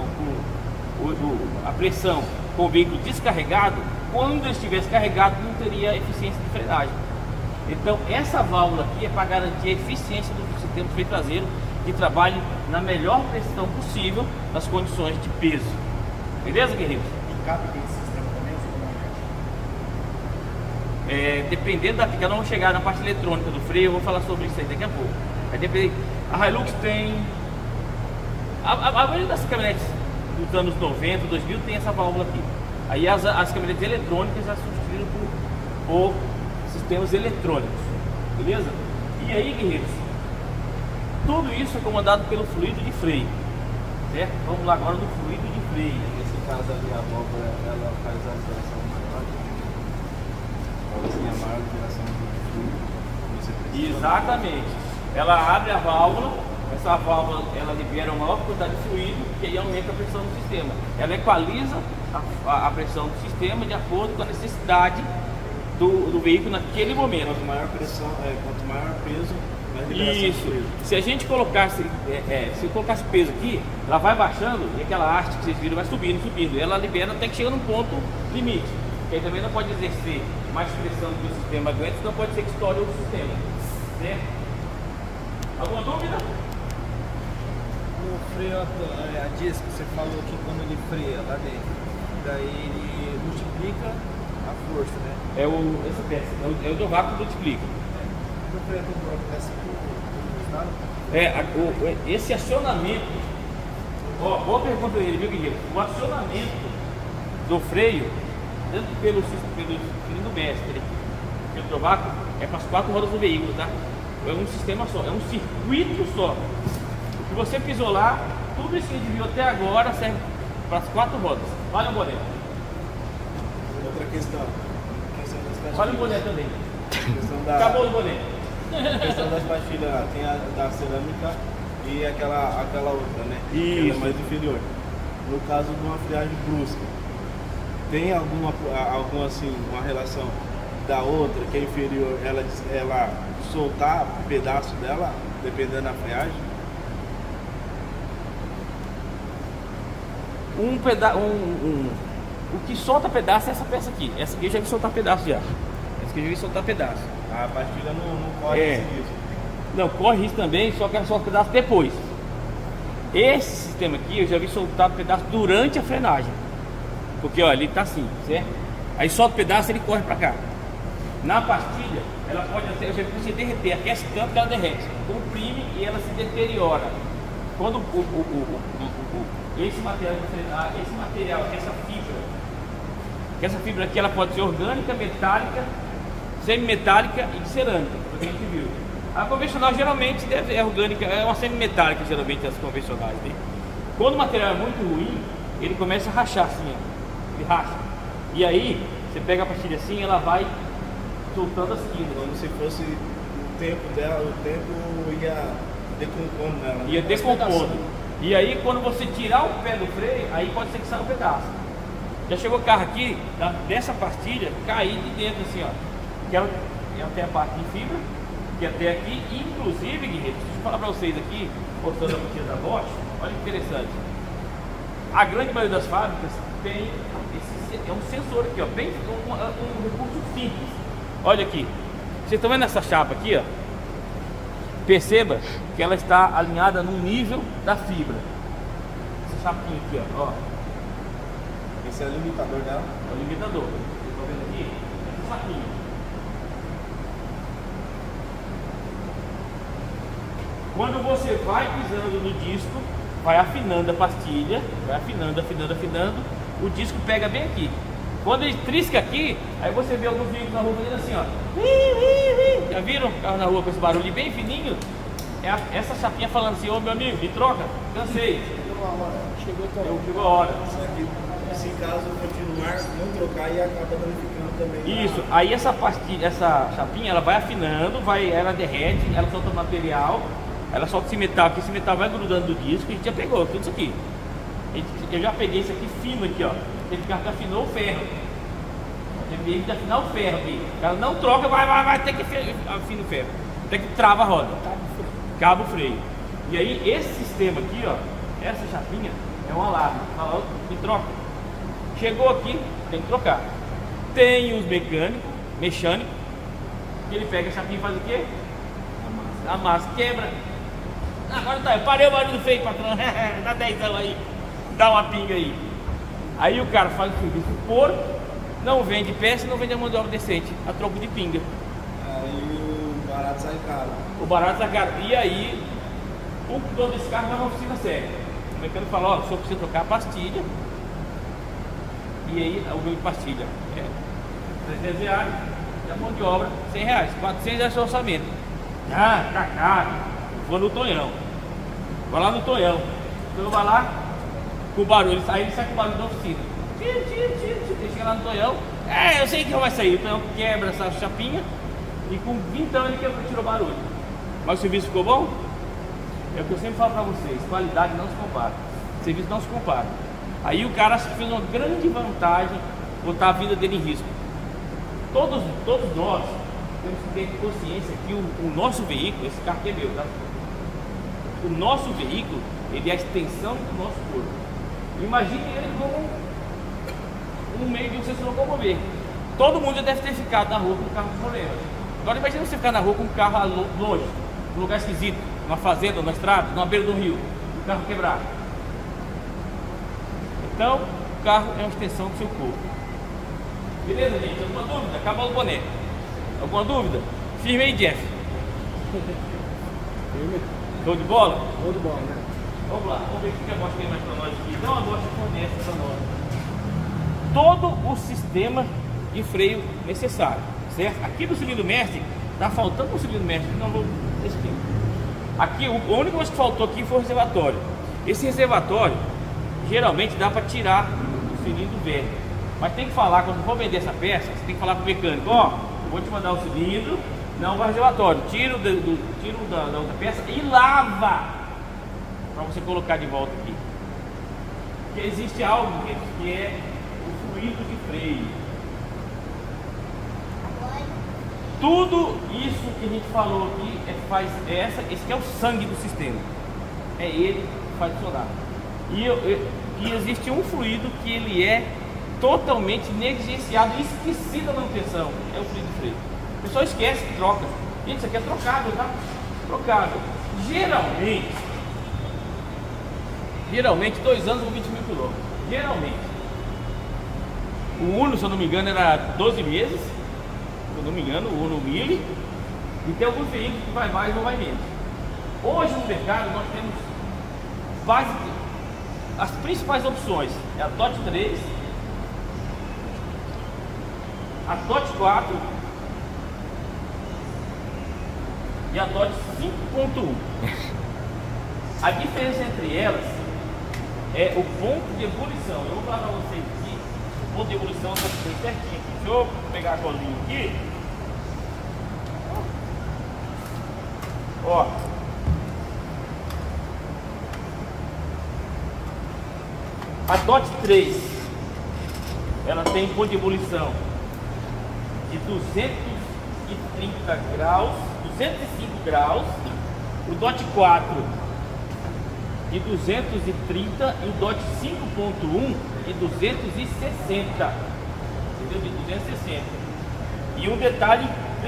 pressão com o veículo descarregado, quando ele estivesse carregado não teria eficiência de frenagem. Então essa válvula aqui é para garantir a eficiência do sistema de freio traseiro, que trabalhe na melhor pressão possível nas condições de peso. Beleza, guerreiros? E cabe desse sistema também? Dependendo da aplicação, vamos chegar na parte eletrônica do freio, eu vou falar sobre isso aí daqui a pouco. Vai depender. A Hilux tem... A maioria das caminhonetes dos anos 90, 2000 tem essa válvula aqui. Aí as caminhonetes eletrônicas já substituíram por sistemas eletrônicos. Beleza? E aí, guerreiros, tudo isso é comandado pelo fluido de freio, certo? Vamos lá agora no fluido de freio. Nesse caso ali, a válvula, ela faz a liberação maior. Assim, a maior liberação do fluido. Exatamente. Ela abre a válvula, essa válvula ela libera uma maior quantidade de fluido, que aí aumenta a pressão do sistema. Ela equaliza a pressão do sistema de acordo com a necessidade do veículo naquele momento. Quanto maior pressão, quanto maior peso, mais liberação. Isso. Se a gente colocasse, se eu colocasse peso aqui, ela vai baixando e aquela haste que vocês viram vai subindo, subindo. Ela libera até que chega num ponto limite. Que aí também não pode exercer mais pressão do que o sistema aguenta, senão pode ser que estoure o sistema. Certo? Alguma dúvida? No freio a disco, você falou que quando ele freia lá dentro, daí ele multiplica a força, né? Essa peça, é o do vácuo que multiplica. No freio todo bloco desce Esse acionamento, ó, boa pergunta dele, viu, Guilherme? O acionamento do freio, tanto pelo cilindro mestre, pelo do vácuo, é para as 4 rodas do veículo, tá? É um sistema só, é um circuito só. O que você pisou lá, tudo isso que a gente viu até agora serve para as 4 rodas. Olha o boné. Outra questão das Olha o boné também. questão Acabou o boné. A questão das pastilhas lá, tem a da cerâmica e aquela outra, né? Isso. Que ela é mais inferior. No caso de uma friagem brusca, tem alguma assim, uma relação da outra que é inferior, ela soltar um pedaço dela, dependendo da friagem? O que solta pedaço é essa peça aqui. Essa aqui eu já vi soltar pedaço já. Essa aqui eu já vi soltar pedaço. A pastilha não corre esse risco. Não, corre isso também, só que ela solta pedaço depois. Esse sistema aqui eu já vi soltar pedaço durante a frenagem. Porque ó, ele tá assim, certo? Aí solta o pedaço e ele corre pra cá. Na pastilha, ela pode até, eu já vi você derreter, aquece tanto que ela derrete, comprime e ela se deteriora. Quando esse material de frenar, essa fibra aqui ela pode ser orgânica, metálica, semimetálica e de cerâmica, que a gente viu. A convencional geralmente é orgânica, é uma semimetálica geralmente as convencionais, né? Quando o material é muito ruim, ele começa a rachar assim, ó. Ele racha. E aí, você pega a pastilha assim, ela vai soltando as quinas. Como se fosse o tempo dela, o tempo ia decompondo nela. Ia decompondo. E aí quando você tirar o pé do freio, aí pode ser que saia um pedaço. Já chegou o carro aqui, dessa pastilha, cair de dentro assim, ó. Que ela tem a parte de fibra, que até aqui, inclusive, Guilherme, deixa eu falar pra vocês aqui, mostrando a pastilha da Bosch, olha que interessante. A grande maioria das fábricas tem é um sensor aqui, ó, bem um recurso simples. Olha aqui, vocês estão vendo essa chapa aqui, ó? Perceba que ela está alinhada no nível da fibra. Essa chapinha aqui, ó. Esse é o limitador dela? É o limitador. Vocês estão vendo aqui? Essa chapinha. Quando você vai pisando no disco, vai afinando a pastilha, vai afinando, o disco pega bem aqui. Quando ele trisca aqui, aí você vê alguns veículos na rua fazendo assim, ó. Já viram o carro na rua com esse barulho bem fininho? É essa chapinha falando assim, ô meu amigo, me troca, cansei. Chegou a hora. Se caso continuar, não trocar e acaba danificando também. Isso, aí essa pastilha, essa chapinha, ela vai afinando, ela derrete, ela solta o material, ela solta esse metal, que esse metal vai grudando do disco, a gente já pegou tudo isso aqui. Eu já peguei isso aqui fino aqui, ó. Teve carro que afinou o ferro. Teve que afinar o ferro aqui. O cara não troca, vai ter que afinar o ferro. Tem que trava a roda. Cabo freio. E aí esse sistema aqui, ó, essa chapinha é um alarme. Fala, me troca. Chegou aqui, tem que trocar. Tem os mecânicos, que ele pega a chapinha e faz o quê? Amassa, quebra. Agora tá, eu parei o barulho do freio, patrão. Dá 10 aí. Dá uma pinga aí. Aí o cara faz o serviço porco, não vende peça, não vende a mão de obra decente, a troco de pinga. Aí o barato sai caro. O barato sai caro. E aí, o dono desse carro vai na oficina séria. O mecânico fala, ó, o senhor precisa trocar a pastilha. E aí, o ganho de pastilha é R$300, e a mão de obra R$100, R$400 é seu orçamento. Ah, tá caro. Vou no Tonhão. Vai lá no Tonhão. Então vai lá, com o barulho, aí ele sai com o barulho da oficina. Tira. Ele chega lá no Tonhão. Eu sei que vai sair. O Tonhão quebra essa chapinha e com 20 anos ele tirou o barulho. Mas o serviço ficou bom? É o que eu sempre falo pra vocês: qualidade não se compara, serviço não se compara. Aí o cara fez uma grande vantagem botar a vida dele em risco. Todos nós temos que ter consciência que o nosso veículo, esse carro aqui é meu, tá? O nosso veículo, ele é a extensão do nosso corpo. Imagine ele como um meio de você se locomover. Todo mundo já deve ter ficado na rua com um carro com problemas. Agora imagine você ficar na rua com um carro longe, num lugar esquisito, numa fazenda, numa estrada, numa beira do rio. o carro quebrar. Então, o carro é uma extensão do seu corpo. Beleza, gente? Alguma dúvida? Acabou o boné. Alguma dúvida? Firme aí, Jeff. Show de bola? Show de bola, né? Vamos lá, vamos ver o que a Bosch tem mais para nós aqui. Então a Bosch fornece para nós todo o sistema de freio necessário, certo? Aqui no cilindro mestre, está faltando um cilindro mestre, não vou explicar. Aqui, o único que faltou aqui foi o reservatório. Esse reservatório, geralmente dá para tirar do cilindro velho. Mas tem que falar, quando for vender essa peça, você tem que falar para o mecânico, ó, eu vou te mandar o cilindro, não vai reservatório, tiro da outra peça e lava para você colocar de volta aqui. Porque existe algo, gente, que é o fluido de freio. Tudo isso que a gente falou aqui esse que é o sangue do sistema. É ele que faz funcionar. E existe um fluido que ele é totalmente negligenciado e esquecido da manutenção. É o fluido de freio. O pessoal esquece que troca. Gente, isso aqui é trocável, tá? Trocável. Geralmente 2 anos ou 20 mil quilômetros. Geralmente. O Uno, se eu não me engano, era 12 meses. Se eu não me engano, o Uno Mille. E tem alguns veículos que vai mais ou vai menos. Hoje no mercado nós temos as principais opções. É a Dodge 3, a Dodge 4 e a Dodge 5.1. A diferença entre elas é o ponto de ebulição. Eu vou falar para vocês aqui o ponto de ebulição está bem certinho. Deixa eu pegar a colinha aqui. Ó. A Dodge 3 ela tem ponto de ebulição de 230 graus, 205 graus. O Dodge 4 de 230 e o Dodge 5.1 de 260, entendeu? De 260. E um detalhe,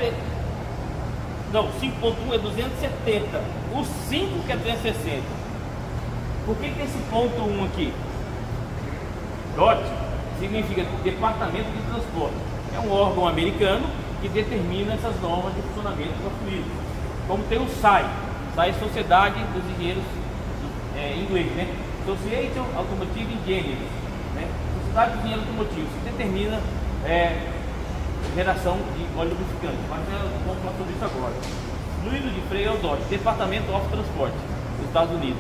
não, 5.1 é 270, o 5 que é 360. Por que tem esse ponto 1 aqui? Dodge significa Departamento de Transporte. É um órgão americano que determina essas normas de funcionamento do fluido. Como tem o SAI, SAI é Sociedade dos Engenheiros, em inglês, né? Association Automotive Engineers, né? Sociedade dos Engenheiros Automotivos, que determina geração de óleo lubrificante. Mas vamos falar sobre isso agora. Fluido de freio é o Dodge, Departamento of Transport, dos Estados Unidos.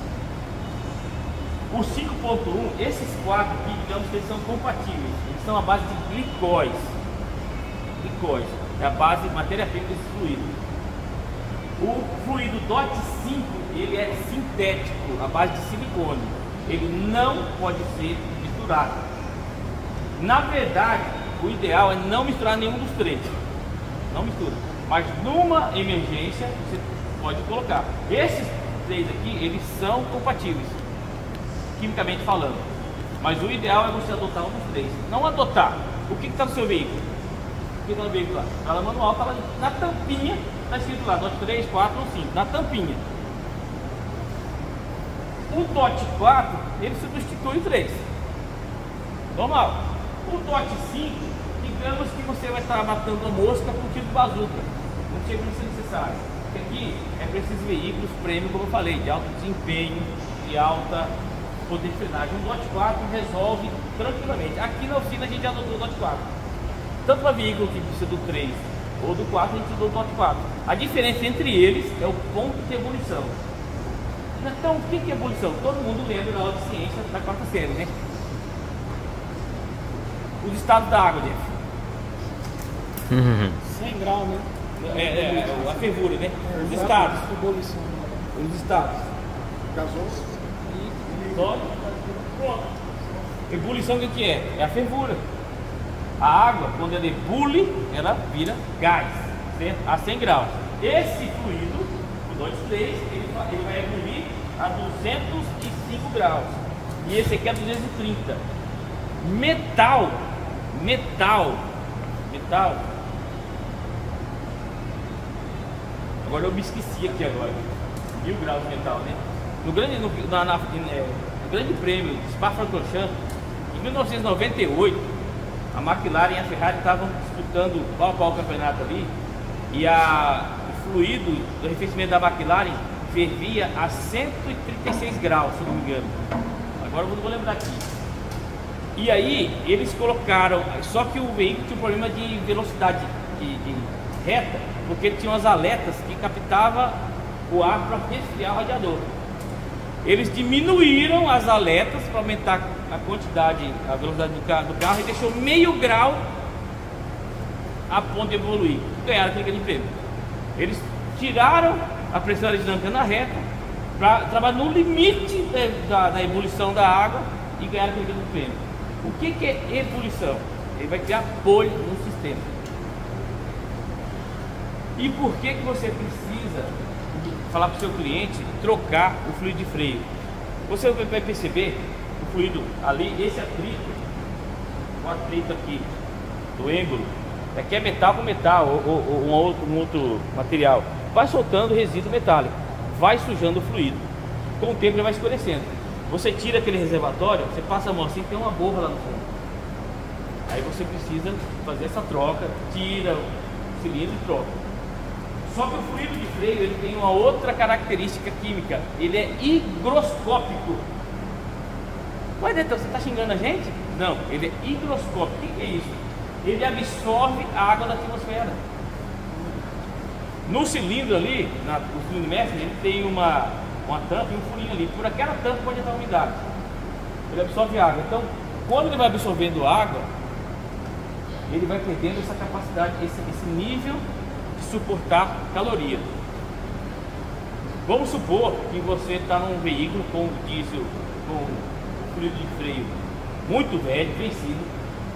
O 5.1, esses quatro aqui, digamos que eles são compatíveis. Eles são a base de glicóis. Glicóis é a base de matéria-prima desse fluido. O fluido Dodge 5, ele é sintético, a base de silicone. Ele não pode ser misturado. Na verdade, o ideal é não misturar nenhum dos três. Não mistura. Mas numa emergência, você pode colocar. Esses três aqui, eles são compatíveis, quimicamente falando. Mas o ideal é você adotar um dos três. Não adotar. O que está no seu veículo? O que está no veículo lá? Está na manual, está lá na tampinha, está escrito lá, Dodge 3, 4 ou 5, na tampinha. O Dodge 4, ele substitui o 3. Normal. O Dodge 5, digamos que você vai estar matando a mosca com tiro de bazuca. Não chega a ser necessário. Porque aqui é para esses veículos premium, como eu falei, de alto desempenho, de alta poder de frenagem. O Dodge 4 resolve tranquilamente. Aqui na oficina a gente já adotou o Dodge 4. Tanto para veículo que precisa do 3 ou do 4, a gente usou o Dodge 4. A diferença entre eles é o ponto de ebulição. Então, o que é ebulição? Todo mundo lembra na aula de ciência da quarta série, né? Os estados da água, Jeff. 100 graus, né? A fervura, né? Os estados. Ebulição. Os estados. Gasoso. Pronto. Ebulição o que é? É a fervura. A água, quando ela ebule, ela vira gás, certo? A 100 graus. Esse fluido, o Dodge 3, ele vai ebulir a 205 graus. E esse aqui é 230. Metal. Agora eu me esqueci aqui agora. 1000 graus de metal, né? no Grande Prêmio de Spa-Francorchamps, em 1998, a McLaren e a Ferrari estavam disputando pau a pau o campeonato ali, e o fluido do arrefecimento da McLaren fervia a 136 graus, se não me engano. Agora eu não vou lembrar aqui. E aí eles colocaram, só que o veículo tinha um problema de velocidade de reta, porque ele tinha umas aletas que captavam o ar para resfriar o radiador. Eles diminuíram as aletas para aumentar a quantidade, a velocidade do carro, e deixou meio grau a ponto de evoluir. Ganharam aquele Grande Prêmio. Eles tiraram a pressão aerodinâmica na reta para trabalhar no limite da ebulição da água e ganhar aquele Grande Prêmio. O que é ebulição? Ele vai criar bolha no sistema. E por que você precisa falar para o seu cliente trocar o fluido de freio? Você vai perceber o fluido ali, esse atrito, o atrito aqui do êmbolo, aqui é metal com metal ou um outro material, vai soltando resíduo metálico, vai sujando o fluido. Com o tempo ele vai escurecendo. Você tira aquele reservatório, você passa a mão assim, tem uma borra lá no fundo. Aí você precisa fazer essa troca, tira o cilindro e troca. Só que o fluido de freio ele tem uma outra característica química, ele é higroscópico. Ué, Detão, você está xingando a gente? Não, ele é higroscópico. O que é isso? Ele absorve a água da atmosfera. No cilindro ali, no cilindro mestre, ele tem uma tampa e um furinho ali. Por aquela tampa pode entrar umidade. Ele absorve água. Então, quando ele vai absorvendo água, ele vai perdendo essa capacidade, esse nível de suportar caloria. Vamos supor que você está num veículo com diesel, com fluido de freio muito velho, vencido.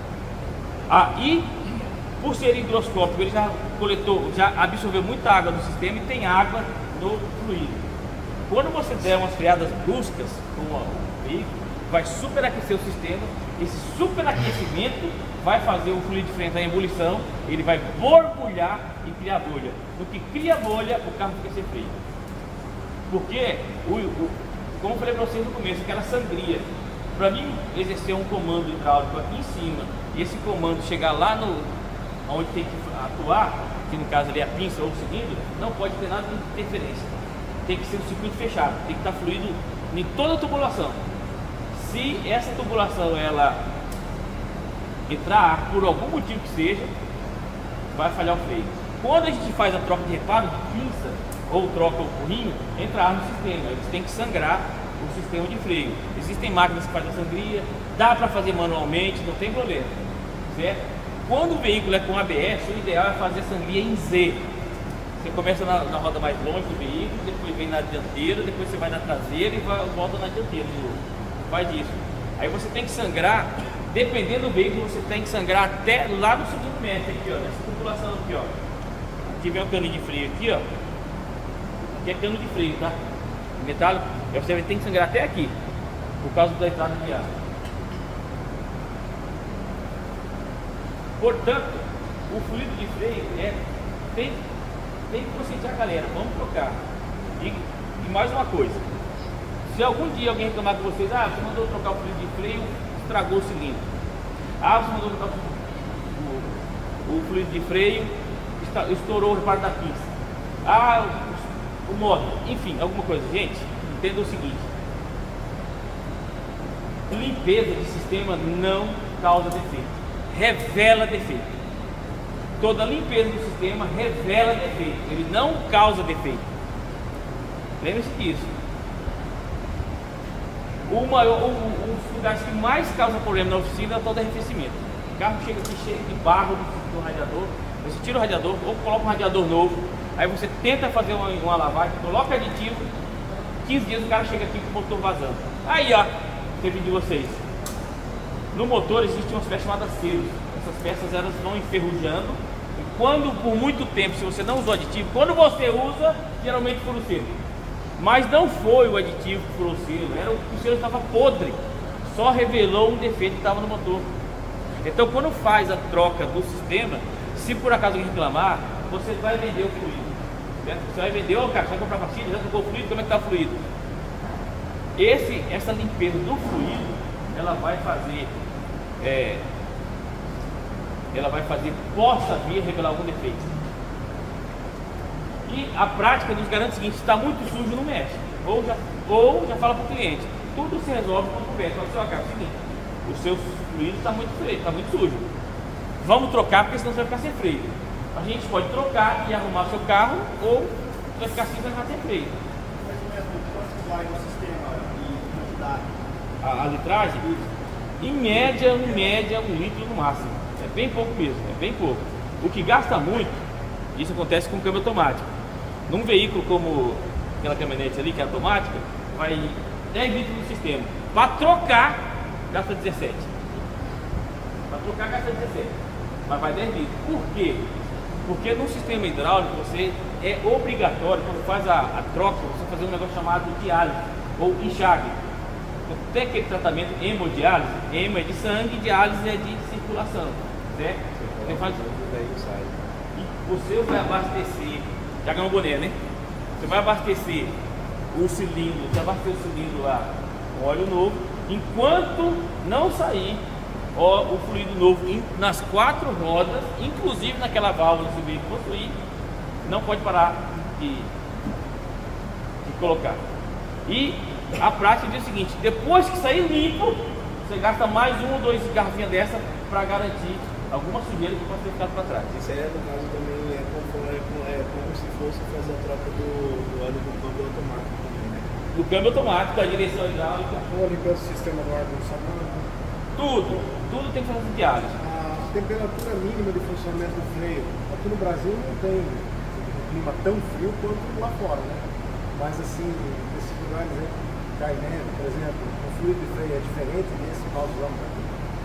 E por ser higroscópico, ele já absorveu muita água do sistema e tem água no fluido. Quando você der umas freadas bruscas com o veículo, vai superaquecer o sistema. Esse superaquecimento vai fazer o fluido de freio entrar em ebulição, ele vai borbulhar e criar bolha. No que cria bolha, o carro fica sem freio. Porque, como eu falei para vocês no começo, aquela sangria, para mim exercer um comando hidráulico aqui em cima, e esse comando chegar lá onde tem que atuar, que no caso ali é a pinça ou o cilindro, não pode ter nada de interferência. Tem que ser um circuito fechado, tem que estar fluido em toda a tubulação. Se essa tubulação ela entrar ar por algum motivo que seja, vai falhar o freio. Quando a gente faz a troca de reparo de pinça ou troca o currinho, entra ar no sistema. Eles têm que sangrar o sistema de freio. Existem máquinas que fazem a sangria, dá para fazer manualmente, não tem problema, certo? Quando o veículo é com ABS, o ideal é fazer a sangria em Z. Você começa na roda mais longe do veículo, depois vem na dianteira, depois você vai na traseira e volta na dianteira de novo. Faz isso. Aí você tem que sangrar, dependendo do veículo, você tem que sangrar até lá no segundo metro, aqui, ó, nessa tubulação aqui, ó. Aqui vem um caninho de freio aqui, ó. Aqui é cano de freio, tá? Metálico. Aí você tem que sangrar até aqui, por causa da entrada de ar. Portanto, o fluido de freio tem que conscientizar a galera, vamos trocar. E mais uma coisa, se algum dia alguém reclamar com vocês, você mandou trocar o fluido de freio, estragou o cilindro. Você mandou trocar o fluido de freio, estourou o reparo da pinça. O módulo, enfim, alguma coisa. Gente, entenda o seguinte: limpeza de sistema não causa defeito, revela defeito. Toda limpeza do sistema revela defeito, ele não causa defeito. Lembre-se disso. Um dos lugares que mais causa problema na oficina é o tal do arrefecimento. O carro chega aqui cheio de barro do radiador. Você tira o radiador ou coloca um radiador novo. Aí você tenta fazer uma lavagem, coloca aditivo. 15 dias o cara chega aqui com o motor vazando. Aí, ó, eu pedi vocês. No motor existem umas peças chamadas selos. Essas peças elas vão enferrujando. E quando por muito tempo, se você não usou aditivo, quando você usa, geralmente fura o selo. Mas não foi o aditivo que furou o selo, o selo estava podre. Só revelou um defeito que estava no motor. Então quando faz a troca do sistema, se por acaso alguém reclamar, você vai vender o fluido. Certo? Você vai vender, cara, você vai comprar pastilha, já trocou o fluido, como é que está o fluido? essa limpeza do fluido, ela vai fazer possa vir revelar algum defeito. E a prática nos garante o seguinte: está muito sujo, não mexe. Ou já fala para o cliente, tudo se resolve quando conversa. Fala assim, ó, cara, é o seguinte, o seu fluido está muito freio, está muito sujo. Vamos trocar, porque senão você vai ficar sem freio. A gente pode trocar e arrumar seu carro, ou vai ficar assim, vai ficar sem freio. Quanto vai no sistema de quantidade? A litragem, em média, 1 litro no máximo. É bem pouco mesmo, é bem pouco. O que gasta muito, isso acontece com o câmbio automático. Num veículo como aquela caminhonete ali, que é automática, vai 10 litros no sistema. Para trocar, gasta 17. Para trocar, gasta 17. Mas vai 10 litros. Por quê? Porque no sistema hidráulico, você é obrigatório, quando faz a troca, você fazer um negócio chamado diálise ou enxágue. Tem aquele tratamento hemodiálise, hemo é de sangue, diálise é de circulação, certo? Você faz... E você vai abastecer, já ganhou o boné, né? Você vai abastecer o cilindro, você vai abastecer o cilindro lá com óleo novo, enquanto não sair o fluido novo nas 4 rodas, inclusive naquela válvula, se o veículo possuir, não pode parar de colocar. E a prática diz o seguinte: depois que sair limpo, você gasta mais 1 ou 2 garrafinhas dessa para garantir alguma sujeira que pode ter ficado para trás. Isso aí, no caso, também é como se fosse fazer a troca do óleo do câmbio automático também, né? Do câmbio automático, da direção hidráulica. Ou limpeza do sistema do ar-condicionado. Tudo tem que fazer diálise. A temperatura mínima de funcionamento do freio, aqui no Brasil não tem um clima tão frio quanto lá fora, né? Mas assim, nesses lugares aí, Caimento, por exemplo, o fluido de freio é diferente desse que nós usamos aqui.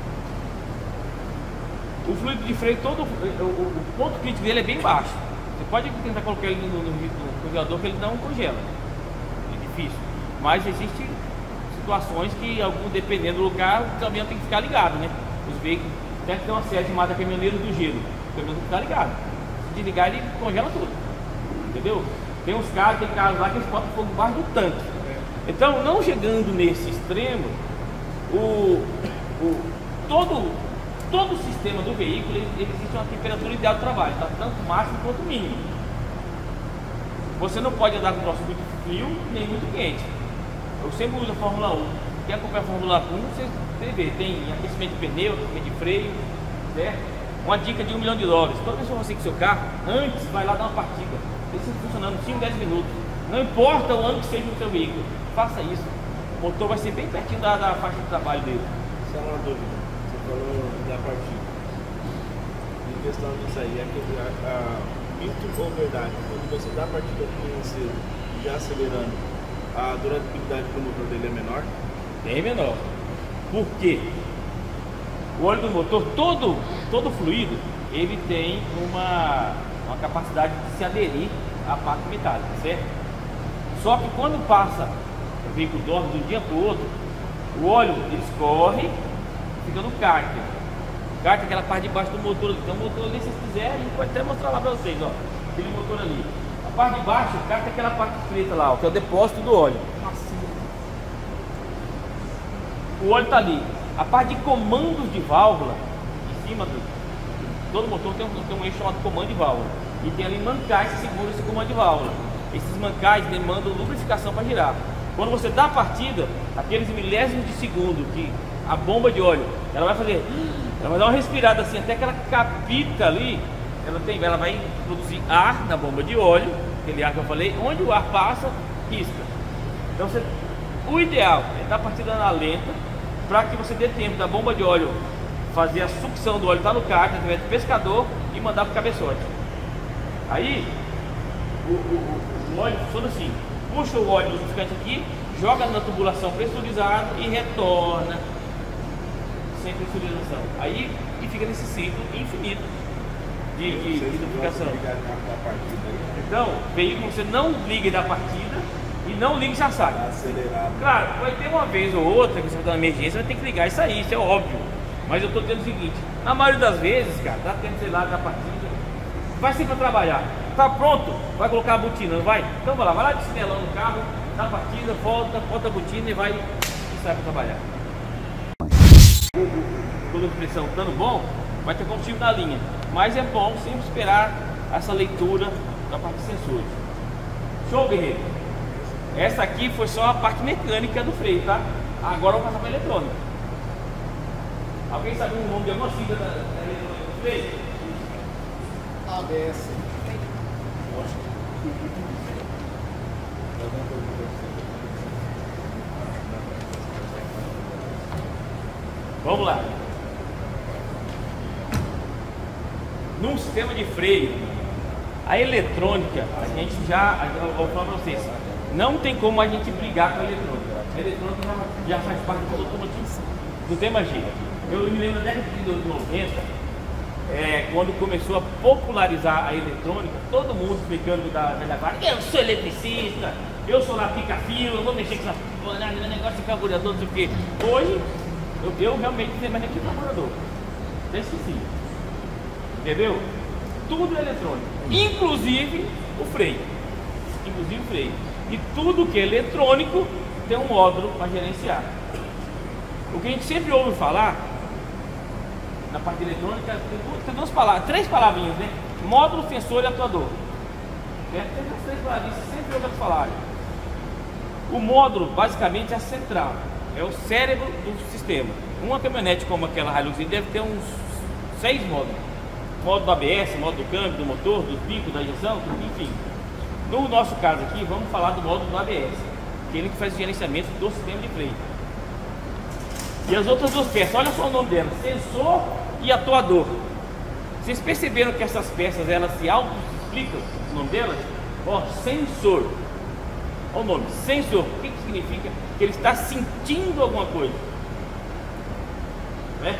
O fluido de freio, o ponto crítico dele é bem baixo. Você pode tentar colocar ele no congelador que ele não congela. É difícil. Mas existem situações que, dependendo do lugar, o caminhão tem que ficar ligado, né? Os veículos tem que ter uma série chamada caminhoneiro do gelo. O caminhão tem que ficar ligado. Se desligar, ele congela tudo. Entendeu? Tem carros lá que eles botam fogo debaixo do tanque. Então, não chegando nesse extremo, todo o sistema do veículo existe uma temperatura ideal de trabalho, tá? Tanto máximo quanto mínimo. Você não pode andar com o troço muito frio nem muito quente. Eu sempre uso a Fórmula 1. Quer acompanhar a Fórmula 1, você vê, tem aquecimento de pneu, aquecimento de freio, certo? Uma dica de $1 milhão. Toda vez que você com seu carro, antes vai lá dar uma partida. Deixa funcionando 5, 10 minutos. Não importa o ano que seja o seu veículo, faça isso. O motor vai ser bem pertinho da faixa de trabalho dele. Só uma dúvida, você falou da partida. Em questão disso aí, mito ou verdade? Quando você dá a partida financeira já acelerando, a durabilidade do motor dele é menor? Bem menor. Por quê? O óleo do motor, todo fluido, ele tem uma capacidade de se aderir à parte metálica, certo? Só que quando passa, o veículo dorme de um dia para o outro, o óleo ele escorre, fica no cárter. O cárter é aquela parte de baixo do motor ali. Então o motor ali, se vocês quiserem, a gente pode até mostrar lá para vocês, ó. Aquele motor ali. A parte de baixo, o cárter é aquela parte preta lá, ó, que é o depósito do óleo. O óleo está ali. A parte de comandos de válvula, em cima todo motor tem um eixo chamado comando de válvula. E tem ali mancais que seguram esse comando de válvula. Esses mancais demandam lubrificação para girar. Quando você dá a partida, aqueles milésimos de segundo que a bomba de óleo, ela vai dar uma respirada assim, até que ela capita ali, ela vai produzir ar na bomba de óleo, aquele ar que eu falei, onde o ar passa, risca. Então o ideal é dar a partida na lenta, para que você dê tempo da bomba de óleo fazer a sucção do óleo, tá no cárter, através do pescador e mandar para o cabeçote. Aí o óleo funciona assim: puxa o óleo lubrificante aqui, joga na tubulação pressurizada e retorna sem pressurização. Aí e fica nesse ciclo infinito de lubrificação. Então, veículo você não liga da partida e não liga e já sai. Acelerado. Claro, vai ter uma vez ou outra que você vai dar uma emergência, vai ter que ligar e sair, isso é óbvio. Mas eu estou dizendo o seguinte: na maioria das vezes, cara, dá tempo, sei lá, da partida, vai sempre para trabalhar. Tá pronto? Vai colocar a botina, não vai? Então vai lá de chinelão no carro, dá partida, volta a botina e vai e sai para trabalhar. Quando a pressão estando bom, vai ter combustível na linha, mas é bom sempre esperar essa leitura da parte de sensores. Show, guerreiro? Essa aqui foi só a parte mecânica do freio, tá? Agora vamos passar para a eletrônica. Alguém sabe o nome de alguma sigla da eletrônica do freio? ABS. Vamos lá. Num sistema de freio, a eletrônica, a gente já, eu vou falar para vocês, não tem como a gente brigar com a eletrônica. A eletrônica já faz parte do automotivo. Não tem magia. Eu me lembro da década de 90, quando começou a popularizar a eletrônica, todo mundo ficando da guarda, eu sou eletricista, eu sou lá pica-fio, eu vou mexer com essa negócio de carburador, não sei o quê. Hoje, eu realmente não sei mais nem que carburador. Já esqueci. Entendeu? Tudo é eletrônico, inclusive o freio. E tudo que é eletrônico tem um módulo para gerenciar. O que a gente sempre ouve falar na parte eletrônica tem duas palavras, três palavrinhas, né? Módulo, sensor e atuador. Tem as três palavrinhas que sempre ouve falar. O módulo basicamente é a central, é o cérebro do sistema. Uma caminhonete como aquela Hilux deve ter uns 6 módulos. Módulo do ABS, módulo do câmbio, do motor, dos bicos, da injeção, enfim. No nosso caso aqui, vamos falar do módulo do ABS, aquele que faz o gerenciamento do sistema de freio. E as outras duas peças, olha só o nome delas, sensor e atuador. Vocês perceberam que essas peças, elas se auto-explicam, o nome delas? Ó, sensor. Olha o nome, sensor. O que significa? Que ele está sentindo alguma coisa. Né?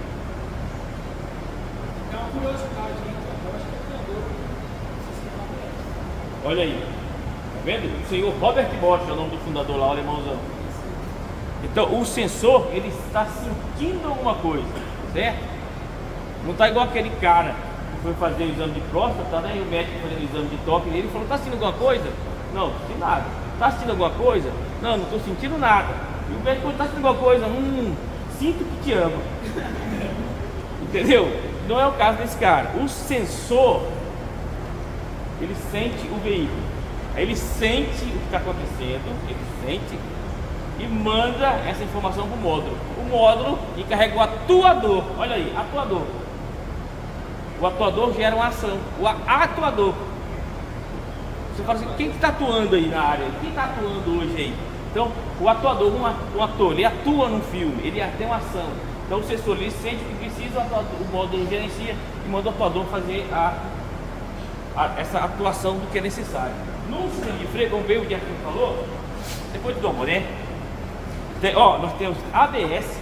É uma curiosidade, hein? Eu acho que é criador do sistema ABS. Olha aí, tá vendo? O senhor Robert Bosch é o nome do fundador lá, o alemãozão. Então o sensor, ele está sentindo alguma coisa, certo? Não está igual aquele cara que foi fazer o exame de próstata, né? E o médico fazendo o exame de toque nele, ele falou, está sentindo alguma coisa? Não, não senti nada. Está sentindo alguma coisa? Não, não estou sentindo nada. E o médico falou, está sentindo alguma coisa? Sinto que te amo. Entendeu? Não é o caso desse cara. O sensor, ele sente o veículo. Aí ele sente o que está acontecendo, ele sente e manda essa informação para o módulo. O módulo encarrega o atuador. Olha aí, atuador. O atuador gera uma ação. O atuador. Você fala assim, quem está atuando aí na área? Quem está atuando hoje aí? Então, o atuador, um ator, ele atua num filme, ele tem uma ação. Então, o sensor ele sente o que precisa, o módulo gerencia e manda o atuador fazer essa atuação do que é necessário. No sistema de freio, como veio o Jeff falou, depois de domo, né? Nós temos ABS,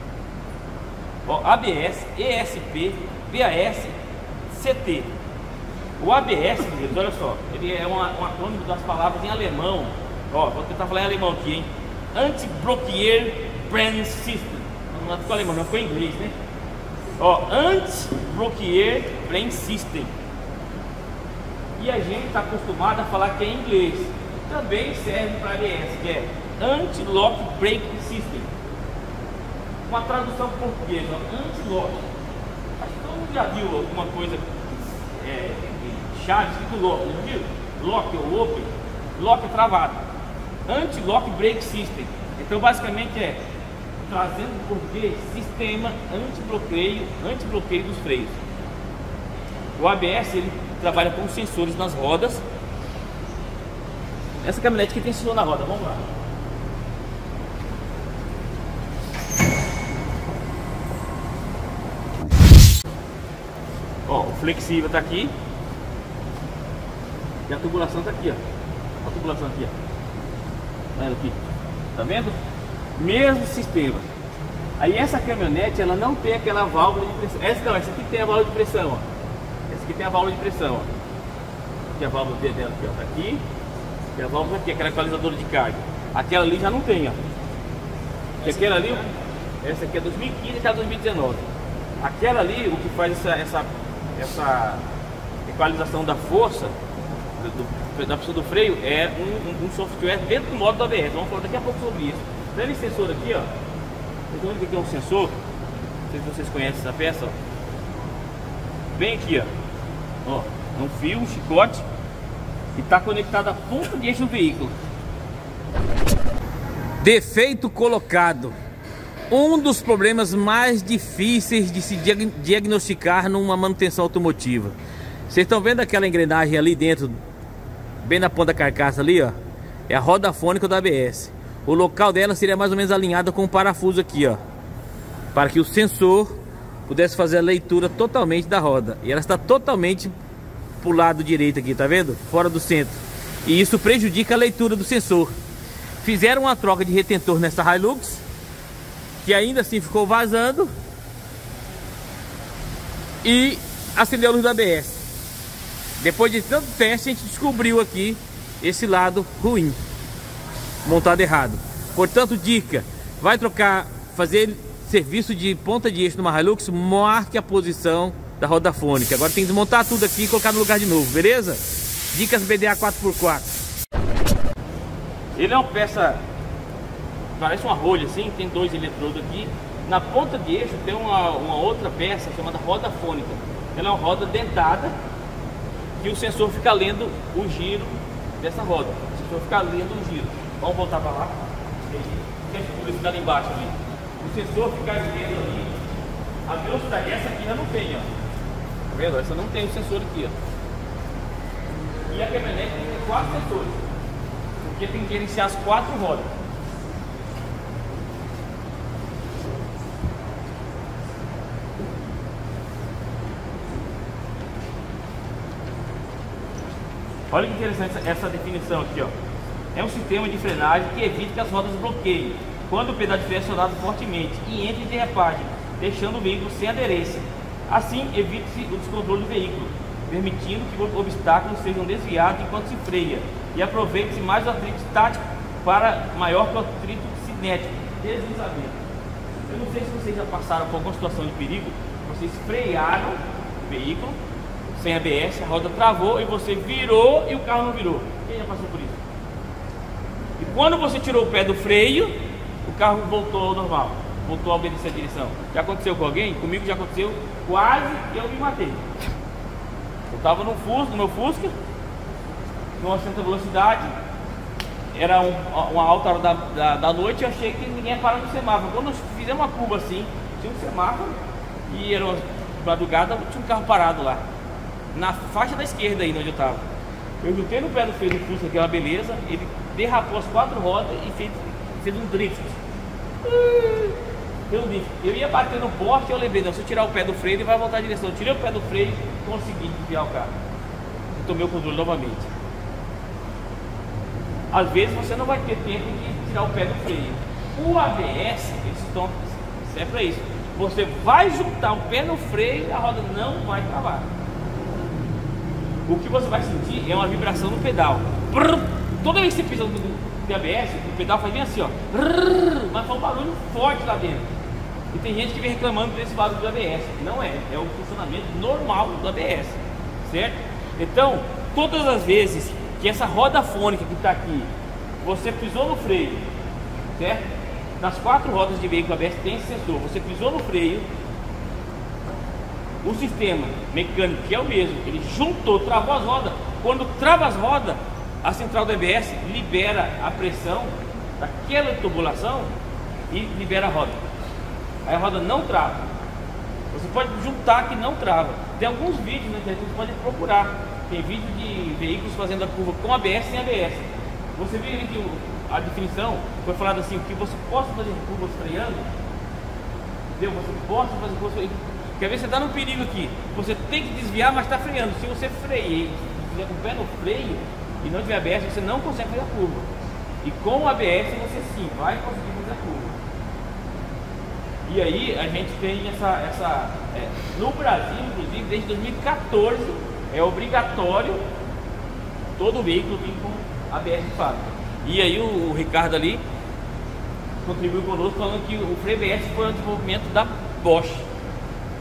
ABS, ESP, BAS, CT. O ABS, olha só, ele é um acrônimo das palavras em alemão. Vou tentar falar em alemão aqui, hein? Anti-Bloquear Brand System. Não ficou alemão, não ficou em inglês, né? Anti-Bloquear Brand System. E a gente está acostumado a falar que é em inglês. Também serve para ABS, que é Anti-Lock Brake System. Uma tradução portuguesa, anti-lock. Acho que todo mundo já viu alguma coisa chave escrito lock, não viu? Lock ou open, lock é travado. Anti-lock brake system. Então basicamente é, trazendo em português, sistema anti-bloqueio dos freios. O ABS ele trabalha com sensores nas rodas. Essa caminhonete aqui tem sensor na roda, vamos lá. O flexível está aqui e a tubulação está aqui, ó. A tubulação aqui, ó. Olha aqui, tá vendo? Mesmo sistema. Aí essa caminhonete ela não tem aquela válvula de pressão. Essa aqui tem a válvula de pressão, ó. Essa aqui tem a válvula de pressão, ó. Aqui a válvula dela aqui, ó. Tá aqui. E a válvula aqui, aquela equalizadora de carga. Aquela ali já não tem, ó. E aquela ali, essa aqui é 2015 e aquela 2019. Aquela ali, o que faz essa equalização da força da pessoa do freio é um software dentro do módulo do ABS. Vamos falar daqui a pouco sobre isso. Vendo esse sensor aqui, ó. Vocês vão ver que é um sensor. Não sei se vocês conhecem essa peça, ó. Bem aqui, ó. Um fio, um chicote, e está conectado à ponta de eixo do veículo. Defeito colocado. Um dos problemas mais difíceis de se diagnosticar numa manutenção automotiva. Vocês estão vendo aquela engrenagem ali dentro, bem na ponta da carcaça ali, ó? É a roda fônica do ABS. O local dela seria mais ou menos alinhado com o parafuso aqui, ó, para que o sensor pudesse fazer a leitura totalmente da roda. E ela está totalmente pro lado direito aqui, tá vendo? Fora do centro. E isso prejudica a leitura do sensor. Fizeram uma troca de retentor nessa Hilux, que ainda assim ficou vazando, e acendeu a luz do ABS. Depois de tanto teste, a gente descobriu aqui esse lado ruim, montado errado. Portanto, dica: vai trocar, fazer serviço de ponta de eixo numa Hilux, marque a posição da roda fônica. Agora tem que desmontar tudo aqui e colocar no lugar de novo, beleza? Dicas BDA 4x4. Ele é uma peça, parece uma rolha assim, tem dois eletrodos aqui. Na ponta de eixo tem uma outra peça chamada roda fônica. Ela é uma roda dentada, que o sensor fica lendo o giro dessa roda. O sensor fica lendo o giro. Vamos voltar para lá. Tem publicidade embaixo ali. O sensor fica lendo ali a velocidade. Essa aqui já não tem, ó. Tá vendo? Essa não tem o sensor aqui, ó. E a caminhonete tem 4 sensores, porque tem que gerenciar as 4 rodas. Olha que interessante essa definição aqui, ó. É um sistema de frenagem que evita que as rodas bloqueiem quando o pedal de freio é acionado fortemente e entre em derrapagem, deixando o veículo sem aderência. Assim, evite-se o descontrole do veículo, permitindo que os obstáculos sejam desviados enquanto se freia, e aproveite-se mais o atrito estático para maior que o atrito cinético, deslizamento. Eu não sei se vocês já passaram por alguma situação de perigo. Vocês frearam o veículo sem ABS, a roda travou e você virou e o carro não virou. Quem já passou por isso? E quando você tirou o pé do freio, o carro voltou ao normal, voltou a obedecer a direção. Já aconteceu com alguém? Comigo já aconteceu, quase que eu me matei. Eu estava no meu Fusca, numa certa velocidade, era uma alta hora da noite, eu achei que ninguém ia parar no semáforo. Quando nós fizemos uma curva assim, tinha um semáforo e era uma madrugada, tinha um carro parado lá, na faixa da esquerda aí onde eu estava. Eu juntei no pé do freio do Fusca, que é uma beleza, ele derrapou as 4 rodas e fez um drift. Eu ia bater no poste, eu lembrei, não, se eu tirar o pé do freio ele vai voltar a direção. Eu tirei o pé do freio e consegui desviar o carro. Eu tomei o controle novamente. Às vezes você não vai ter tempo de tirar o pé do freio. O ABS, eles estão serve para isso. Você vai juntar o pé no freio e a roda não vai travar. O que você vai sentir é uma vibração no pedal. Toda vez que você pisa no ABS, o pedal faz bem assim, ó. Mas faz um barulho forte lá dentro. E tem gente que vem reclamando desse barulho do ABS. Não é, é o funcionamento normal do ABS, certo? Então, todas as vezes que essa roda fônica que está aqui, você pisou no freio, certo? Nas 4 rodas de veículo ABS tem esse sensor. Você pisou no freio, o sistema mecânico, que é o mesmo, ele juntou, travou as rodas. Quando trava as rodas, a central do ABS libera a pressão daquela tubulação e libera a roda. Aí a roda não trava. Você pode juntar que não trava. Tem alguns vídeos na internet que você pode procurar. Tem vídeo de veículos fazendo a curva com ABS e sem ABS. Você viu que a definição foi falado assim, que você possa fazer curvas freando. Entendeu? Você pode fazer curvas freando. Quer ver, você está no perigo aqui. Você tem que desviar, mas está freando. Se você freia, fizer com o pé no freio e não tiver ABS, você não consegue fazer a curva. E com o ABS você sim vai conseguir fazer a curva. E aí a gente tem no Brasil, inclusive, desde 2014, é obrigatório todo veículo vir com ABS de fábrica. E aí o Ricardo ali contribuiu conosco falando que o freio ABS foi um desenvolvimento da Bosch.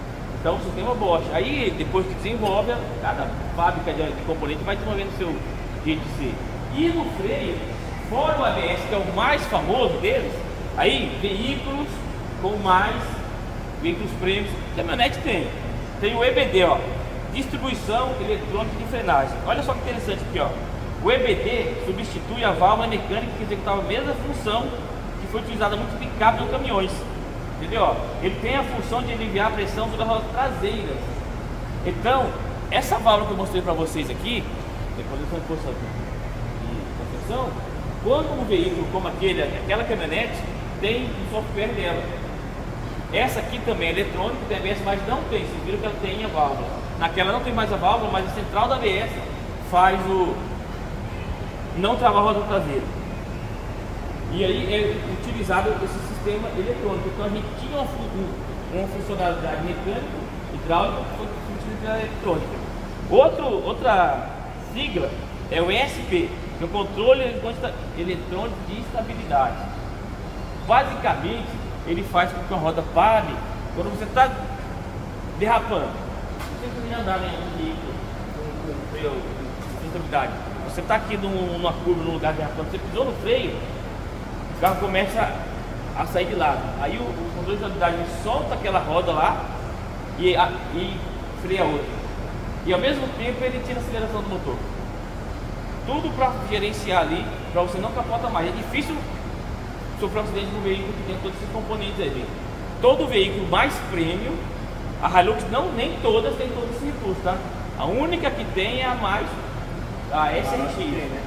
Então o sistema Bosch. Aí depois que desenvolve, cada fábrica de componente vai desenvolvendo o seu jeito de ser. E no freio, fora o ABS, que é o mais famoso deles, aí veículos com mais veículos prêmios, caminhonete tem. Tem o EBD, ó, distribuição eletrônica de frenagem. Olha só que interessante aqui, ó. O EBD substitui a válvula mecânica que executava a mesma função que foi utilizada muito em cabos ou caminhões. Entendeu? Ó, ele tem a função de aliviar a pressão sobre as rodas traseiras. Então, essa válvula que eu mostrei para vocês aqui, depois de força de conversão, quando um veículo como aquela caminhonete tem um software dela. Essa aqui também é eletrônica, tem ABS, mas não tem. Vocês viram que ela tem a válvula. Naquela não tem mais a válvula, mas a central da ABS faz o não travar a roda traseira. E aí é utilizado esse sistema eletrônico. Então a gente tinha uma funcionalidade mecânica, hidráulica, funcionalidade eletrônica. Outra sigla é o ESP, que é o controle eletrônico de estabilidade. Basicamente, ele faz com que a roda pare quando você está derrapando. Você tem que andar em um veículo com freio de estabilidade. Você está aqui numa curva, num lugar derrapando, você pisou no freio, o carro começa a sair de lado. Aí o controle de estabilidade solta aquela roda lá e freia a outra. E ao mesmo tempo ele tira a aceleração do motor. Tudo para gerenciar ali, para você não capotar mais. É difícil sofrer um acidente no veículo que tem todos esses componentes aí dentro. Todo veículo mais premium, a Hilux nem todas tem todos esses recursos, tá? A única que tem é a SRX, né?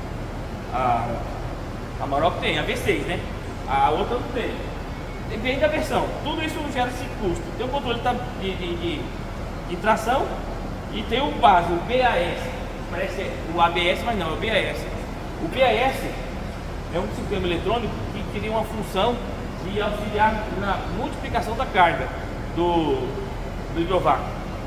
A Maroc tem, a V6, né? A outra não tem. Depende da versão. Tudo isso gera esse custo. Tem o controle de tração e tem o base, o BAS. Parece o ABS, mas não, é o BAS. O BAS é um sistema eletrônico que teria uma função de auxiliar na multiplicação da carga do hidrovácuo.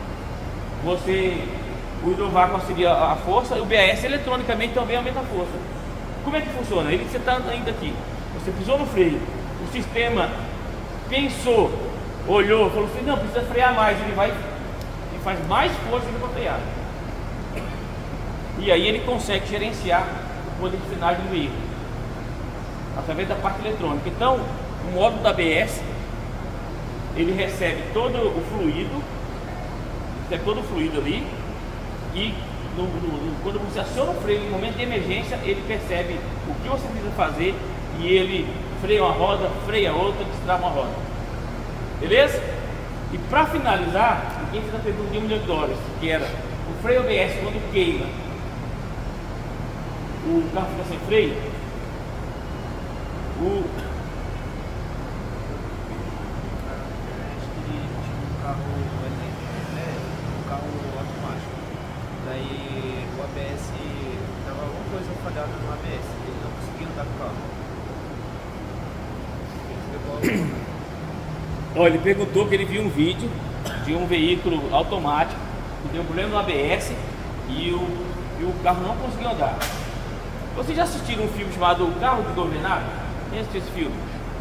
O hidrovácuo auxilia a força e o BAS eletronicamente também aumenta a força. Como é que funciona? Você está indo aqui, você pisou no freio, o sistema pensou, olhou, falou assim, não, precisa frear mais, ele vai e faz mais força para frear. E aí ele consegue gerenciar o poder de frenagem do veículo através da parte eletrônica. Então, o módulo da ABS, ele recebe todo o fluido, ali, e quando você aciona o freio em momento de emergência, ele percebe o que você precisa fazer e ele freia uma roda, freia outra, destrava uma roda. Beleza? E para finalizar, ninguém fez a pergunta de $1 milhão, que era o freio ABS quando queima, o carro fica sem freio. O carro automático. Daí o ABS tava alguma coisa falhada no ABS, ele não conseguia andar com o carro. Olha, ele perguntou que ele viu um vídeo de um veículo automático que deu um problema no ABS e o carro não conseguiu andar. Vocês já assistiram um filme chamado O Carro Desgovernado? Quem assistiu esse filme?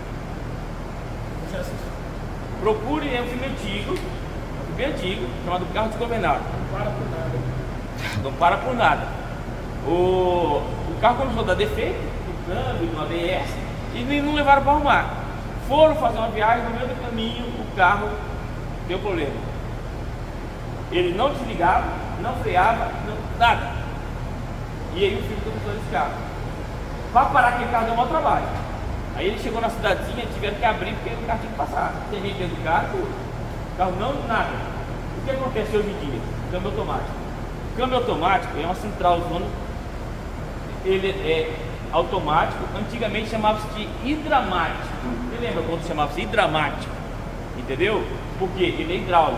Já assisti. Procure, é um filme antigo, bem antigo, chamado Carro Desgovernado. Não para por nada. Não para por nada. O carro começou a dar defeito no câmbio, no ABS, e não levaram para arrumar. Foram fazer uma viagem, no meio do caminho o carro deu problema. Ele não desligava, não freava, nada. E aí o filho começou esse carro. Para parar aquele carro deu um mau trabalho. Aí ele chegou na cidadezinha, tiveram que abrir porque o carro tinha que passar. Tem gente dentro do carro, o carro não, nada. O que acontece hoje em dia? Câmbio automático. Câmbio automático é uma central zona, ele é automático, antigamente chamava-se de hidramático. Você lembra quando chamava-se hidramático? Entendeu? Porque ele é hidráulico.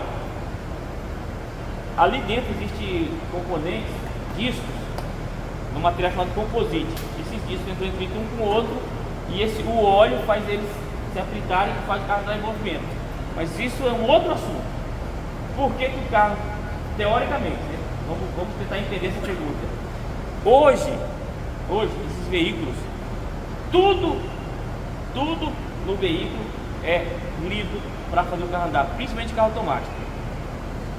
Ali dentro existe componentes, discos, no material chamado composite. Esses discos entram um com o outro e o óleo faz eles se aplicarem e faz o carro estar em movimento. Mas isso é um outro assunto. Por que o carro, teoricamente, né? Vamos tentar entender essa pergunta. Hoje, esses veículos, tudo no veículo é lido para fazer o carro andar, principalmente carro automático.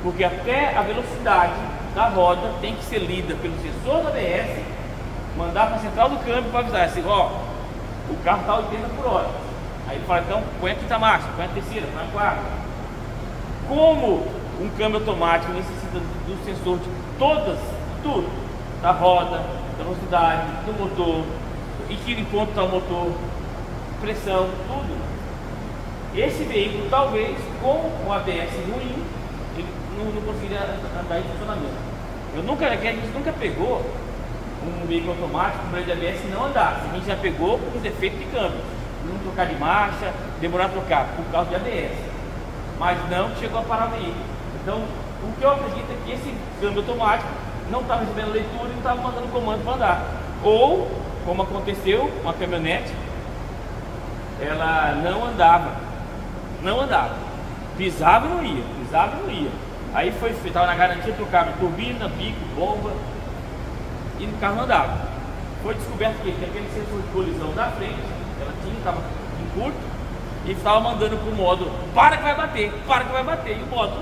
Porque até a velocidade da roda tem que ser lida pelo sensor da ABS, mandar para a central do câmbio para avisar assim, ó, o carro está 80 por hora. Aí ele fala, então põe a quinta marcha, põe a terceira, põe a quarta. Como um câmbio automático necessita do sensor de tudo, da roda, da velocidade, do motor, em que ponto está o motor, pressão, tudo. Esse veículo, talvez, com o ABS ruim, ele não conseguiria andar em funcionamento. A gente nunca pegou um veículo automático com freio de ABS e não andasse. A gente já pegou com defeito de câmbio, não trocar de marcha, demorar a trocar por causa de ABS, mas não chegou a parar o veículo. Então, o que eu acredito é que esse câmbio automático não estava recebendo leitura e não estava mandando comando para andar. Ou, como aconteceu com a caminhonete, ela não andava, pisava e não ia. Aí estava na garantia, trocava turbina, bico, bomba e o carro não andava. Foi descoberto que aquele sensor de colisão da frente, ela estava em curto e estava mandando para o modo, para que vai bater, e o modo,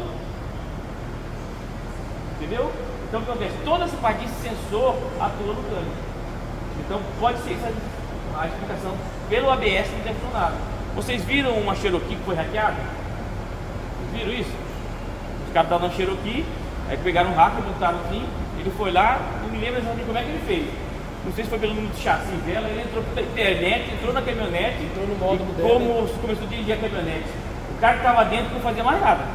entendeu? Então o que acontece? Toda essa parte de sensor atua no câmbio. Então pode ser essa a explicação pelo ABS não ter funcionado. Vocês viram uma Cherokee que foi hackeada? Viram isso? Os caras estavam na Cherokee, aí pegaram um hacker, botaram assim, ele foi lá, não me lembro exatamente como é que ele fez. Não sei se foi pelo número de chassi dela, ele entrou pela internet, entrou na caminhonete, entrou no modo dela. Como começou a dirigir a caminhonete. O cara que estava dentro não fazia mais nada.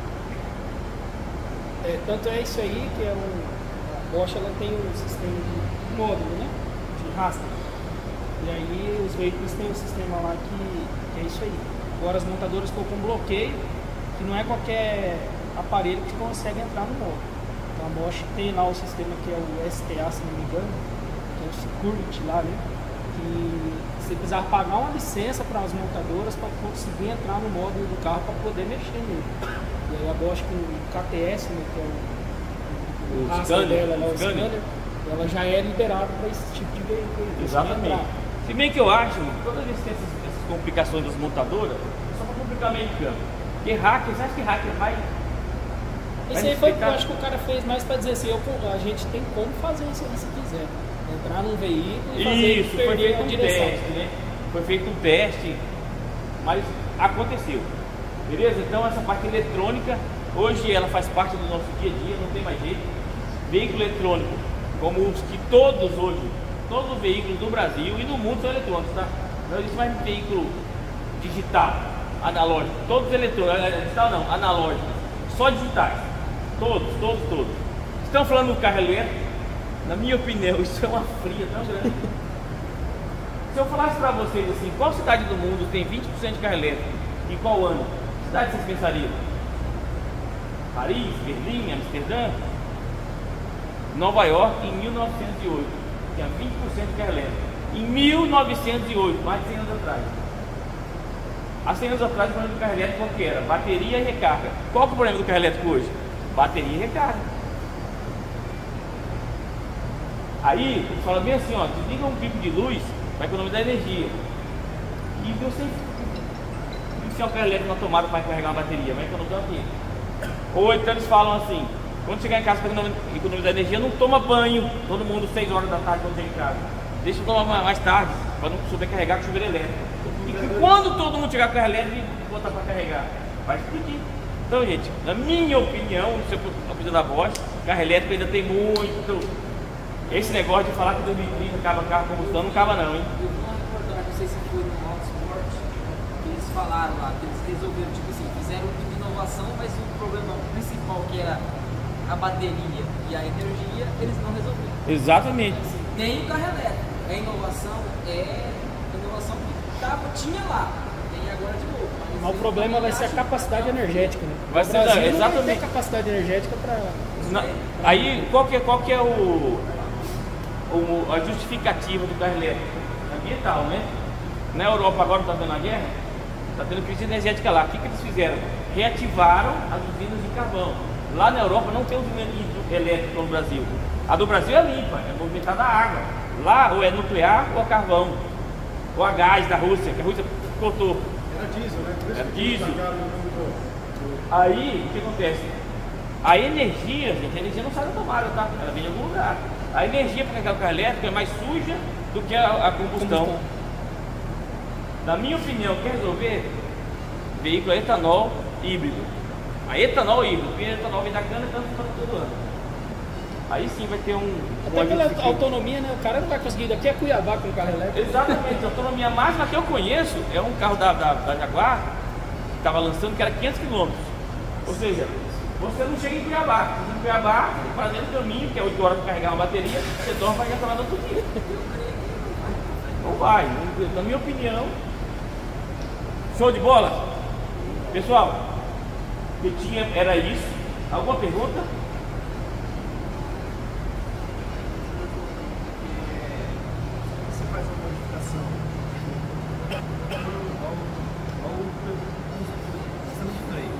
Tanto é isso aí que a Bosch ela tem um sistema de módulo, né? De rastro. E aí os veículos têm um sistema lá que é isso aí. Agora as montadoras colocam um bloqueio, que não é qualquer aparelho que consegue entrar no módulo. Então a Bosch tem lá o sistema que é o STA, se não me engano, que é o Security lá, né? Que você precisar pagar uma licença para as montadoras para conseguir entrar no módulo do carro para poder mexer nele. E aí a Bosch com o KTS, né, que é o rastro dela, o scanner, ela já é liberada para esse tipo de veículo. Exatamente. Se bem que eu acho, todas as vezes tem essas complicações das montadoras, é só para complicar americano. Porque hacker, você acha que hacker vai... Isso aí foi o que eu acho que o cara fez mais para dizer assim, a gente tem como fazer isso aí se quiser. Entrar num veículo e fazer isso, foi feito um teste, né? Foi feito um teste, mas aconteceu. Beleza? Então essa parte eletrônica, hoje ela faz parte do nosso dia a dia, não tem mais jeito. Veículo eletrônico, como os que todos hoje, todos os veículos do Brasil e do mundo são eletrônicos, tá? Não existe mais veículo digital, analógico, todos eletrônicos, digital não, analógico, só digitais, todos. Estão falando do carro elétrico, na minha opinião, isso é uma fria tão grande. Se eu falasse para vocês assim, qual cidade do mundo tem 20% de carro elétrico, em qual ano? Que cidade vocês pensariam? Paris, Berlim, Amsterdã? Nova York em 1908, tinha 20% de carro elétrico. Em 1908, mais de 100 anos atrás. Há 100 anos atrás o problema do carro elétrico qual que era? Bateria e recarga. Qual que é o problema do carro elétrico hoje? Bateria e recarga. Aí, ele fala bem assim, ó, desliga um pico de luz para economizar energia. E você enfiar o carro elétrico na tomada para carregar uma bateria, vai economizar o quê? Ou então eles falam assim, quando chegar em casa para economizar energia, não toma banho, todo mundo 6 horas da tarde quando chega em casa. Deixa eu tomar mais tarde, para não sobrecarregar com chuveiro elétrico. E quando todo mundo chegar com o carro elétrico, botar para carregar, vai explodir. Então, gente, na minha opinião, se eu opinião da Bosch, carro elétrico ainda tem muito. Esse negócio de falar que 2030 acaba carro a combustão, não acaba não, hein? Eu vi uma reportagem, não sei se foi no Autosport, que eles falaram lá, que eles resolveram, tipo assim, fizeram uma inovação, mas o problema principal que era a bateria e a energia, eles não resolveram. Exatamente. Assim, tem o carro elétrico, a inovação que tinha lá, tem agora de novo. Mas o problema vai ser a capacidade energética, né? Vai ser, exatamente. Não tem capacidade energética para... Aí, qual que é a justificativa do carro elétrico? Ambiental, né? Na Europa agora está tendo a guerra, está tendo crise energética lá. O que eles fizeram? Reativaram as usinas de carvão. Lá na Europa não tem usina elétrica como no Brasil. A do Brasil é limpa, é movimentada a água. Lá ou é nuclear ou é carvão. Ou a gás da Rússia, que a Rússia cortou. Era diesel, né? Era diesel. Aí, o que acontece? A energia, gente, a energia não sai da tomada, tá? Ela vem de algum lugar. A energia para carregar o carro elétrico é mais suja do que a combustão. Na minha opinião, quer resolver? Veículo a etanol híbrido. A etanol híbrido, o etanol vem da cana e está todo ano. Aí sim vai ter até pela autonomia, né? O cara não vai conseguir ir daqui a Cuiabá com o carro elétrico. Exatamente, a autonomia máxima que eu conheço é um carro da Jaguar que estava lançando que era 500 km. Ou seja, você não chega em Cuiabá. Você em Cuiabá, fazendo o caminho, que é 8 horas para carregar uma bateria, você dorme para gastar lá no outro dia. Não vai, na minha opinião. Show de bola? Pessoal, que tinha era isso. Alguma pergunta? Você faz uma modificação ao sistema de freio.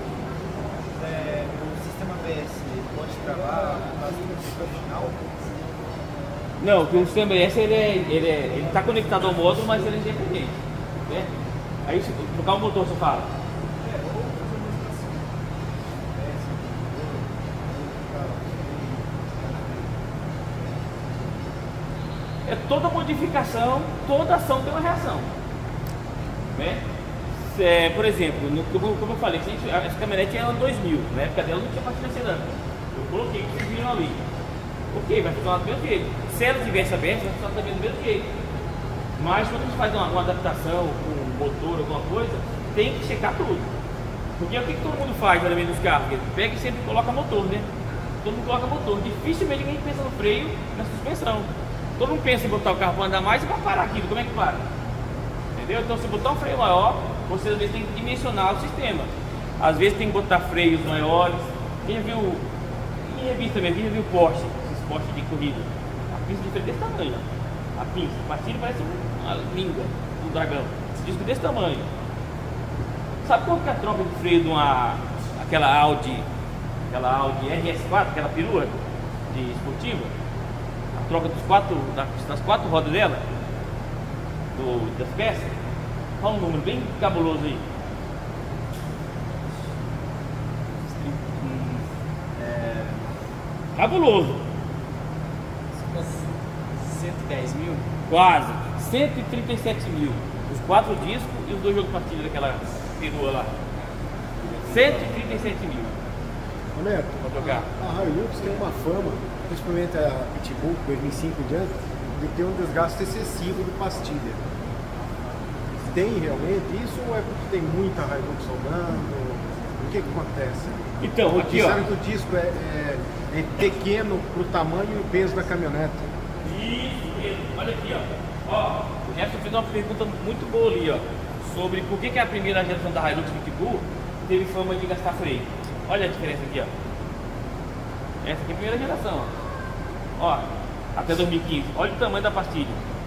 O sistema ABS pode travar no final? Não, porque o sistema ABS ele está conectado ao módulo, mas ele é independente, né? Aí se trocar o motor, você fala. É toda modificação, toda ação tem uma reação, né? Por exemplo, como eu falei, essa caminhonete é ano 2000, na época dela não tinha pastilha cerâmica. Eu coloquei, vocês viram ali. Ok, vai funcionar do mesmo jeito. Se ela tivesse aberta, vai funcionar também do mesmo jeito. Mas quando a gente faz uma adaptação com motor, alguma coisa, tem que checar tudo. Porque o que todo mundo faz geralmente nos carros? Pega e sempre coloca motor, né? Todo mundo coloca motor. Dificilmente ninguém pensa no freio, na suspensão. Todo mundo pensa em botar o carro para andar mais e para parar aquilo. Como é que para? Entendeu? Então se botar um freio maior, você às vezes tem que dimensionar o sistema. Às vezes tem que botar freios maiores. Quem já viu, em revista mesmo, quem já viu Porsche, esses Porsche de corrida? A pinça de freio desse tamanho, ó. A pinça, a pastilha parece uma língua do dragão. Esse disco desse tamanho. Sabe quanto que a troca de freio de aquela Audi RS4, aquela perua de esportiva? A troca das quatro rodas dela, das peças, fala um número bem cabuloso aí. Cabuloso. 110 mil? Quase. 137 mil. Os 4 discos e os 2 jogos de pastilha daquela perua lá. 137 mil. Neto, Pra trocar. a Hilux tem uma fama, principalmente a Pitbull 2005 em diante, de ter um desgaste excessivo de pastilha. Tem realmente isso ou é porque tem muita Hilux sobrando? O que acontece? Então, Porque aqui ó. disseram que o disco é pequeno para o tamanho e o peso da caminhonete. Isso mesmo. Olha aqui ó. O Jefferson fez uma pergunta muito boa ali ó. Sobre por que a primeira geração da Hilux Pitbull teve fama de gastar freio. Olha a diferença aqui, ó. Essa aqui é a primeira geração, ó. Até 2015. Olha o tamanho da pastilha.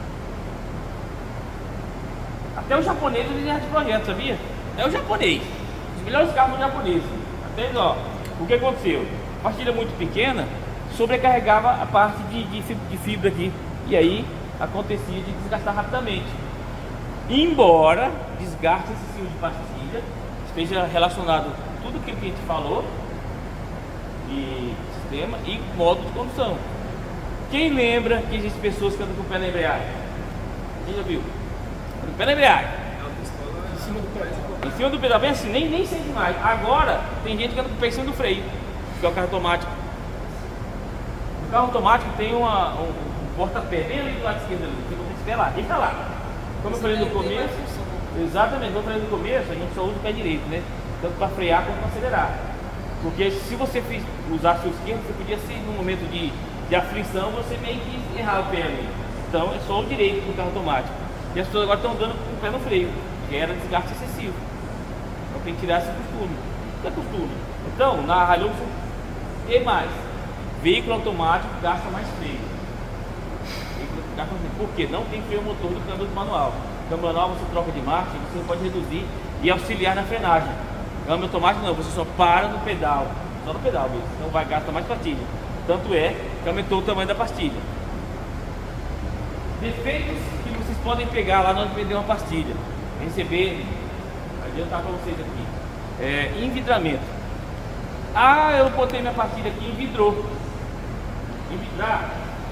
Até os japoneses eles já de projeto, sabia? É o japonês. Os melhores carros do japonês. Até eles, ó. O que aconteceu? Pastilha muito pequena sobrecarregava a parte de fibra aqui. E aí acontecia de desgastar rapidamente. Embora desgaste excessivo de pastilha esteja relacionado com tudo aquilo que a gente falou de sistema e modo de condução. Quem lembra que existem pessoas que andam com o pé na embreagem? Quem já viu? Com o pé na embreagem. Em cima do pedal. Em cima do pedal, bem assim, nem sente mais. Agora tem gente que anda com o pé em cima do freio, que é o carro automático. O carro automático tem um porta-pé bem ali do lado esquerdo, ali. Você consegue pé lá, deixa lá. Como eu falei no começo, exatamente, como eu falei no começo, a gente só usa o pé direito, né? Tanto para frear quanto para acelerar. Porque se você usasse o esquerdo, você podia ser num momento de aflição, você meio que errar o pé ali. Então é só o direito do carro automático. E as pessoas agora estão andando com o pé no freio, que era desgaste excessivo. Então tem que tirar esse costume. Não é costume. Então, na Hilux, e mais, veículo automático gasta mais freio. Por quê? Não tem freio motor do câmbio manual. O câmbio manual você troca de marcha, você pode reduzir e auxiliar na frenagem. Câmbio automático não, você só para no pedal. Só no pedal mesmo. Então vai gastar mais pastilha. Tanto é que aumentou o tamanho da pastilha. Defeitos que vocês podem pegar lá na hora de vender uma pastilha. Receber, adiantar para vocês aqui. Envidramento. Ah, eu botei minha pastilha aqui em vidro. Em vidrar.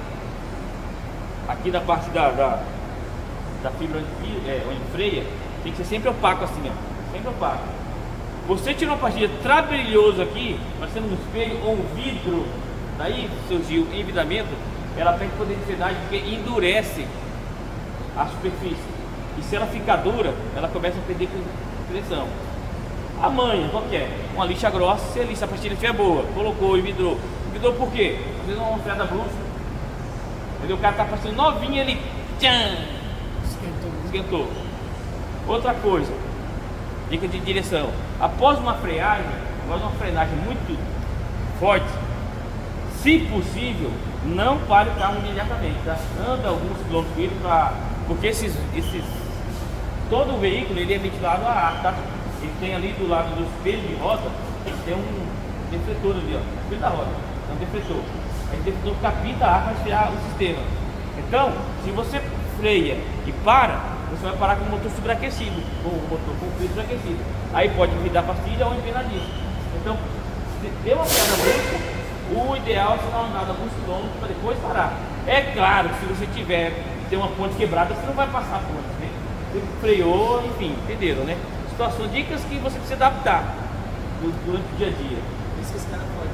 Aqui na parte da fibra onde freia, tem que ser sempre opaco assim, ó. Sempre opaco. Você tirou uma pastilha trabalhoso aqui, parecendo um espelho ou um vidro, daí surgiu envidramento, ela perde poder de frenagem porque endurece a superfície. E se ela ficar dura, ela começa a perder pressão. A manha, qual que é? Uma lixa grossa, se a lixa, a pastilha estiver boa, colocou e vidrou. Vidrou por quê? Às vezes uma freada brusca. Entendeu? O cara tá passando novinho, ele tchan, esquentou. Outra coisa, dica de direção. Após uma freagem, após uma frenagem muito forte, se possível, não pare o carro imediatamente, tá? Anda alguns quilômetros com ele porque todo o veículo ele é ventilado a ar, tá? Ele tem ali do lado do espelho de roda, tem um defletor ali, ó, espelho da roda, é um defletor. Aí o defletor capta a ar para esfriar o sistema. Então, se você freia e para, você vai parar com o motor superaquecido, com o motor com o freio superaquecido. Aí pode virar pastilha ou empenar disso. Então, se deu uma queda brusca, o ideal é você dar uma andada alguns quilômetros para depois parar. É claro que se você tem uma ponte quebrada, você não vai passar a ponte, né? Você freou, enfim, entenderam, né? Situações, dicas que você precisa adaptar durante o dia a dia. Isso que os caras podem.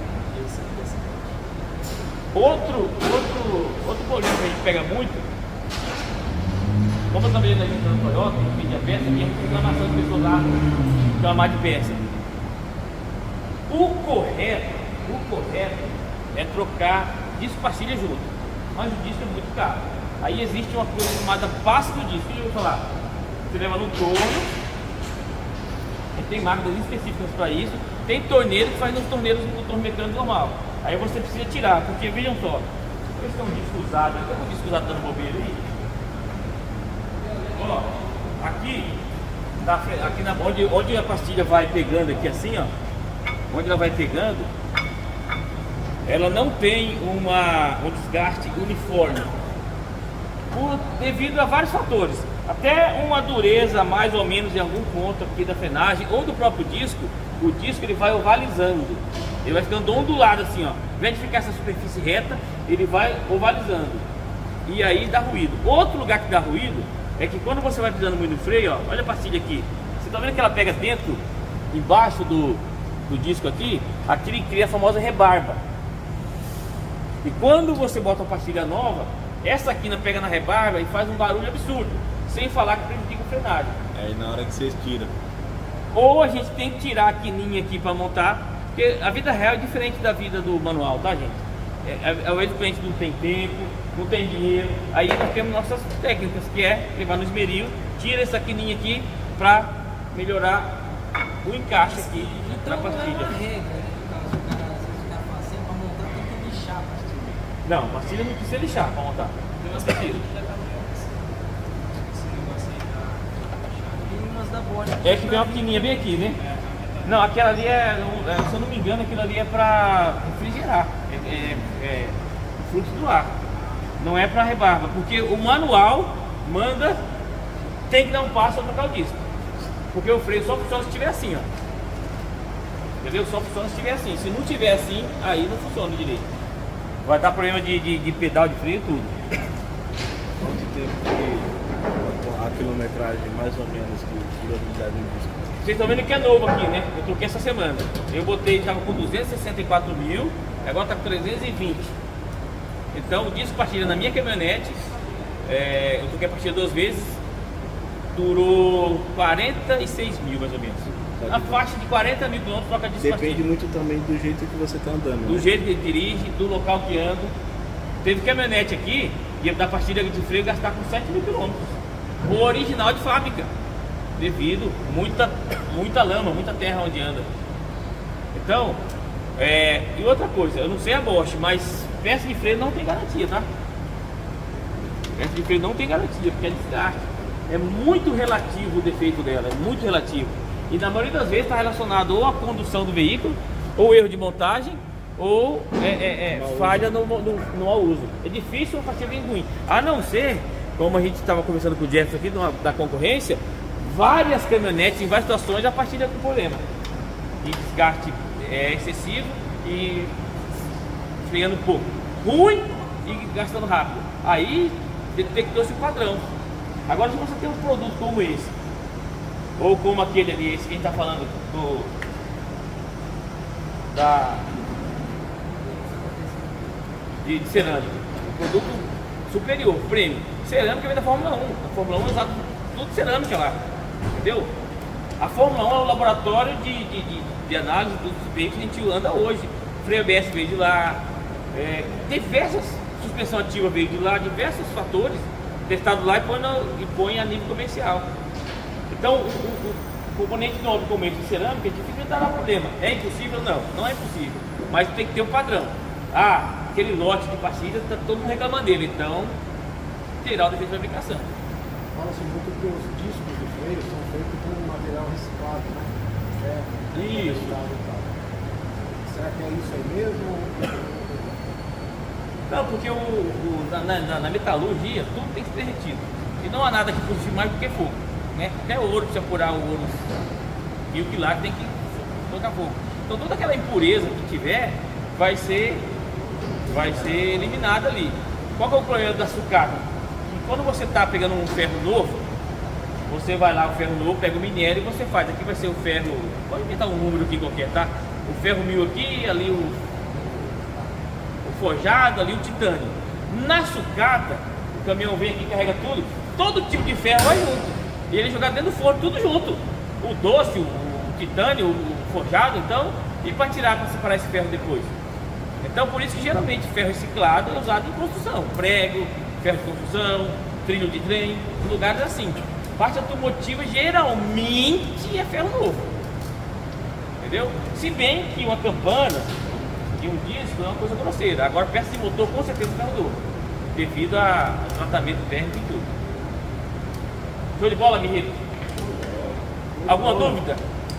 Outro problema que a gente pega muito, como eu trabalhei na gente na Toyota, em vídeo a peça, e a gente reclamação de pessoas lá reclamar de peça. O correto é trocar disco pastilha junto, mas o disco é muito caro. Aí existe uma coisa chamada passe do disco. Eu vou falar, você leva no torno. Tem máquinas específicas para isso. Tem torneiro que faz nos torneiros do torno mecânico normal. Aí você precisa tirar, porque vejam só, esse é um disco usado, tem um disco usado dando bobeira aí. Ó, aqui onde a pastilha vai pegando aqui assim, ó, onde ela vai pegando, ela não tem um desgaste uniforme, devido a vários fatores. Até uma dureza mais ou menos em algum ponto aqui da frenagem ou do próprio disco, o disco ele vai ovalizando, ele vai ficando ondulado assim, ó. Ao invés de ficar essa superfície reta, ele vai ovalizando e aí dá ruído. Outro lugar que dá ruído é que quando você vai pisando muito no freio, ó, olha a pastilha aqui, você tá vendo que ela pega dentro, embaixo do disco aqui, aqui cria a famosa rebarba. E quando você bota uma pastilha nova, essa quina pega na rebarba e faz um barulho absurdo, sem falar que prejudica a frenagem. Aí na hora que você tira. Ou a gente tem que tirar a quininha aqui para montar, porque a vida real é diferente da vida do manual, tá, gente? Às vezes o cliente não tem tempo, não tem dinheiro, aí nós temos nossas técnicas, que é levar no esmeril, tira essa quininha aqui para melhorar o encaixe aqui na pastilha. Então não é uma regra, né? Caso o cara às vezes ficar fazendo para montar, tem que lixar a pastilha. Não, a pastilha não precisa lixar para montar. Não precisa. É que tem uma pequenininha bem aqui, né? Não, aquela ali se eu não me engano, aquilo ali é para refrigerar, é fluxo do ar, não é para rebarba, porque o manual manda, tem que dar um passo para trocar o disco, porque o freio só funciona se estiver assim, ó, entendeu? Só funciona se estiver assim, se não estiver assim, aí não funciona direito, vai dar problema de pedal de freio, tudo. Quanto tempo que a quilometragem mais ou menos que durabilidade do disco? Vocês estão vendo que é novo aqui, né? Eu troquei essa semana. Eu botei, estava com 264 mil, agora está com 320. Então o disco pastilha na minha caminhonete, eu troquei a pastilha 2 vezes, durou 46 mil mais ou menos. Na faixa de 40 mil quilômetros troca disco pastilha. Depende muito também do jeito que você está andando. Do né? jeito que ele dirige, do local que anda. Teve caminhonete aqui, e da pastilha de freio gastar com 7 mil quilômetros. O original de fábrica. Devido muita lama, muita terra onde anda. Então, e outra coisa, eu não sei a Bosch, mas peça de freio não tem garantia, tá? Peça de freio não tem garantia, porque é desgaste. É muito relativo o defeito dela, é muito relativo. E na maioria das vezes está relacionado ou à condução do veículo, ou erro de montagem, ou falha no mau uso. É difícil uma pastilha bem ruim, a não ser, como a gente estava conversando com o Jefferson aqui da concorrência, várias caminhonetes em várias situações a pastilha com problema de desgaste é excessivo e freando pouco. Ruim e gastando rápido. Aí detectou-se o padrão. Agora, se você tem um produto como esse, ou como aquele ali, esse que a gente está falando de cerâmica, um produto superior, prêmio. Cerâmica vem da Fórmula 1. A Fórmula 1 é usado tudo cerâmica lá, entendeu? A Fórmula 1 é o laboratório de análise dos veículos que a gente anda hoje. Freio ABS veio de lá, diversas suspensão ativa veio de lá, diversos fatores testado lá e põe a nível comercial. Então, o componente novo como esse de cerâmica é difícil de dar problema. É impossível? Não, não é impossível. Mas tem que ter um padrão. Aquele lote de pastilhas está todo mundo reclamando dele, então terá o defeito de fabricação. Fala-se muito que os discos de freio são feitos com material reciclado, né? Isso. Será que é isso aí mesmo? Não, porque na metalurgia tudo tem que ser derretido. E não há nada que produzir mais do que fogo, né? Até ouro, precisa apurar o ouro e o quilate tem que colocar fogo. Então toda aquela impureza que tiver vai ser eliminada ali. Qual que é o problema da sucata? Que quando você está pegando um ferro novo, você vai lá, o ferro novo, pega o minério e você faz. Aqui vai ser o ferro, pode inventar um número aqui qualquer, tá? O ferro 1000 aqui, ali o forjado, ali o titânio. Na sucata, o caminhão vem aqui e carrega tudo, todo tipo de ferro vai junto. E ele é jogado dentro do forno, tudo junto. O doce, o titânio, o forjado, então, e para tirar, para separar esse ferro depois. Então, por isso que geralmente ferro reciclado é usado em construção. Prego, ferro de construção, trilho de trem, lugares assim. Parte automotiva geralmente é ferro novo. Entendeu? Se bem que uma campana e um disco é uma coisa grosseira. Agora, peça de motor com certeza é ferro novo, devido ao tratamento térmico e tudo. Show de bola, guerreiro? Alguma dúvida?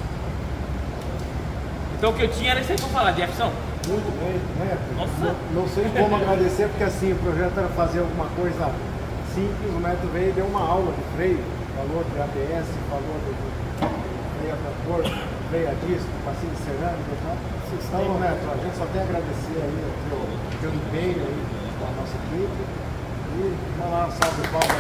Então o que eu tinha era isso aí para falar, Jefferson. Muito bem, Neto. Nossa. Não sei como agradecer, porque assim, o projeto era fazer alguma coisa simples, o Neto veio e deu uma aula de freio, falou de ABS, falou de freio a vapor, freio a disco, pastilha de cerâmica e tal. Então, Neto, a gente só tem a agradecer aí o teu empenho aí com a nossa equipe e vamos lá, salve de palmas.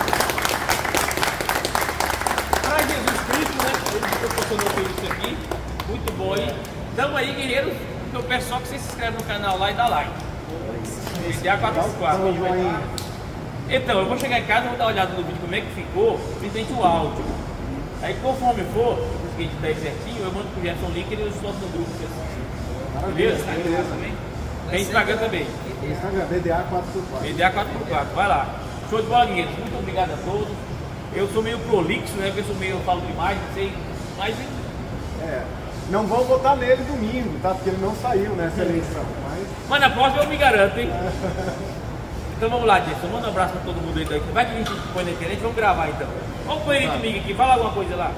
Para Jesus Cristo, né? Ele proporcionou isso aqui, muito bom aí. Tamo aí, guerreiros. Eu peço só que você se inscreve no canal lá e dá like. PDA 4x4. Então, eu vou chegar em casa, vou dar uma olhada no vídeo como é que ficou, principalmente o áudio. Aí conforme for, o que a gente der certinho, eu mando pro Gerson o link e ele solta no grupo. Beleza? Beleza. Também? Tem Instagram também. Instagram, BDA 4x4. BDA 4x4, vai lá. Show de bola, guerreiros. Muito obrigado a todos. Eu sou meio prolixo, né? Eu falo demais, não sei, mas... Não vão votar nele domingo, tá? Porque ele não saiu nessa eleição. Mas na próxima eu me garanto, hein? Então vamos lá, Jefferson. Manda um abraço pra todo mundo aí. Vai que a gente põe na internet, vamos gravar então. Vamos pôr ele comigo aqui, fala alguma coisa lá.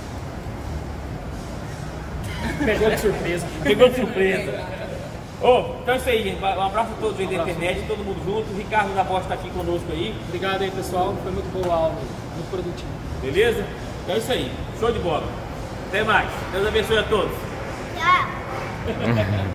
Pegou de surpresa. Pegou de surpresa. Então é isso aí, gente. Um abraço a todos aí da internet, todo mundo junto. O Ricardo da Bosta tá aqui conosco aí. Obrigado aí, pessoal. Foi muito boa a aula, muito produtivo. Beleza? Então é isso aí. Show de bola. Até mais. Deus abençoe a todos. Tchau.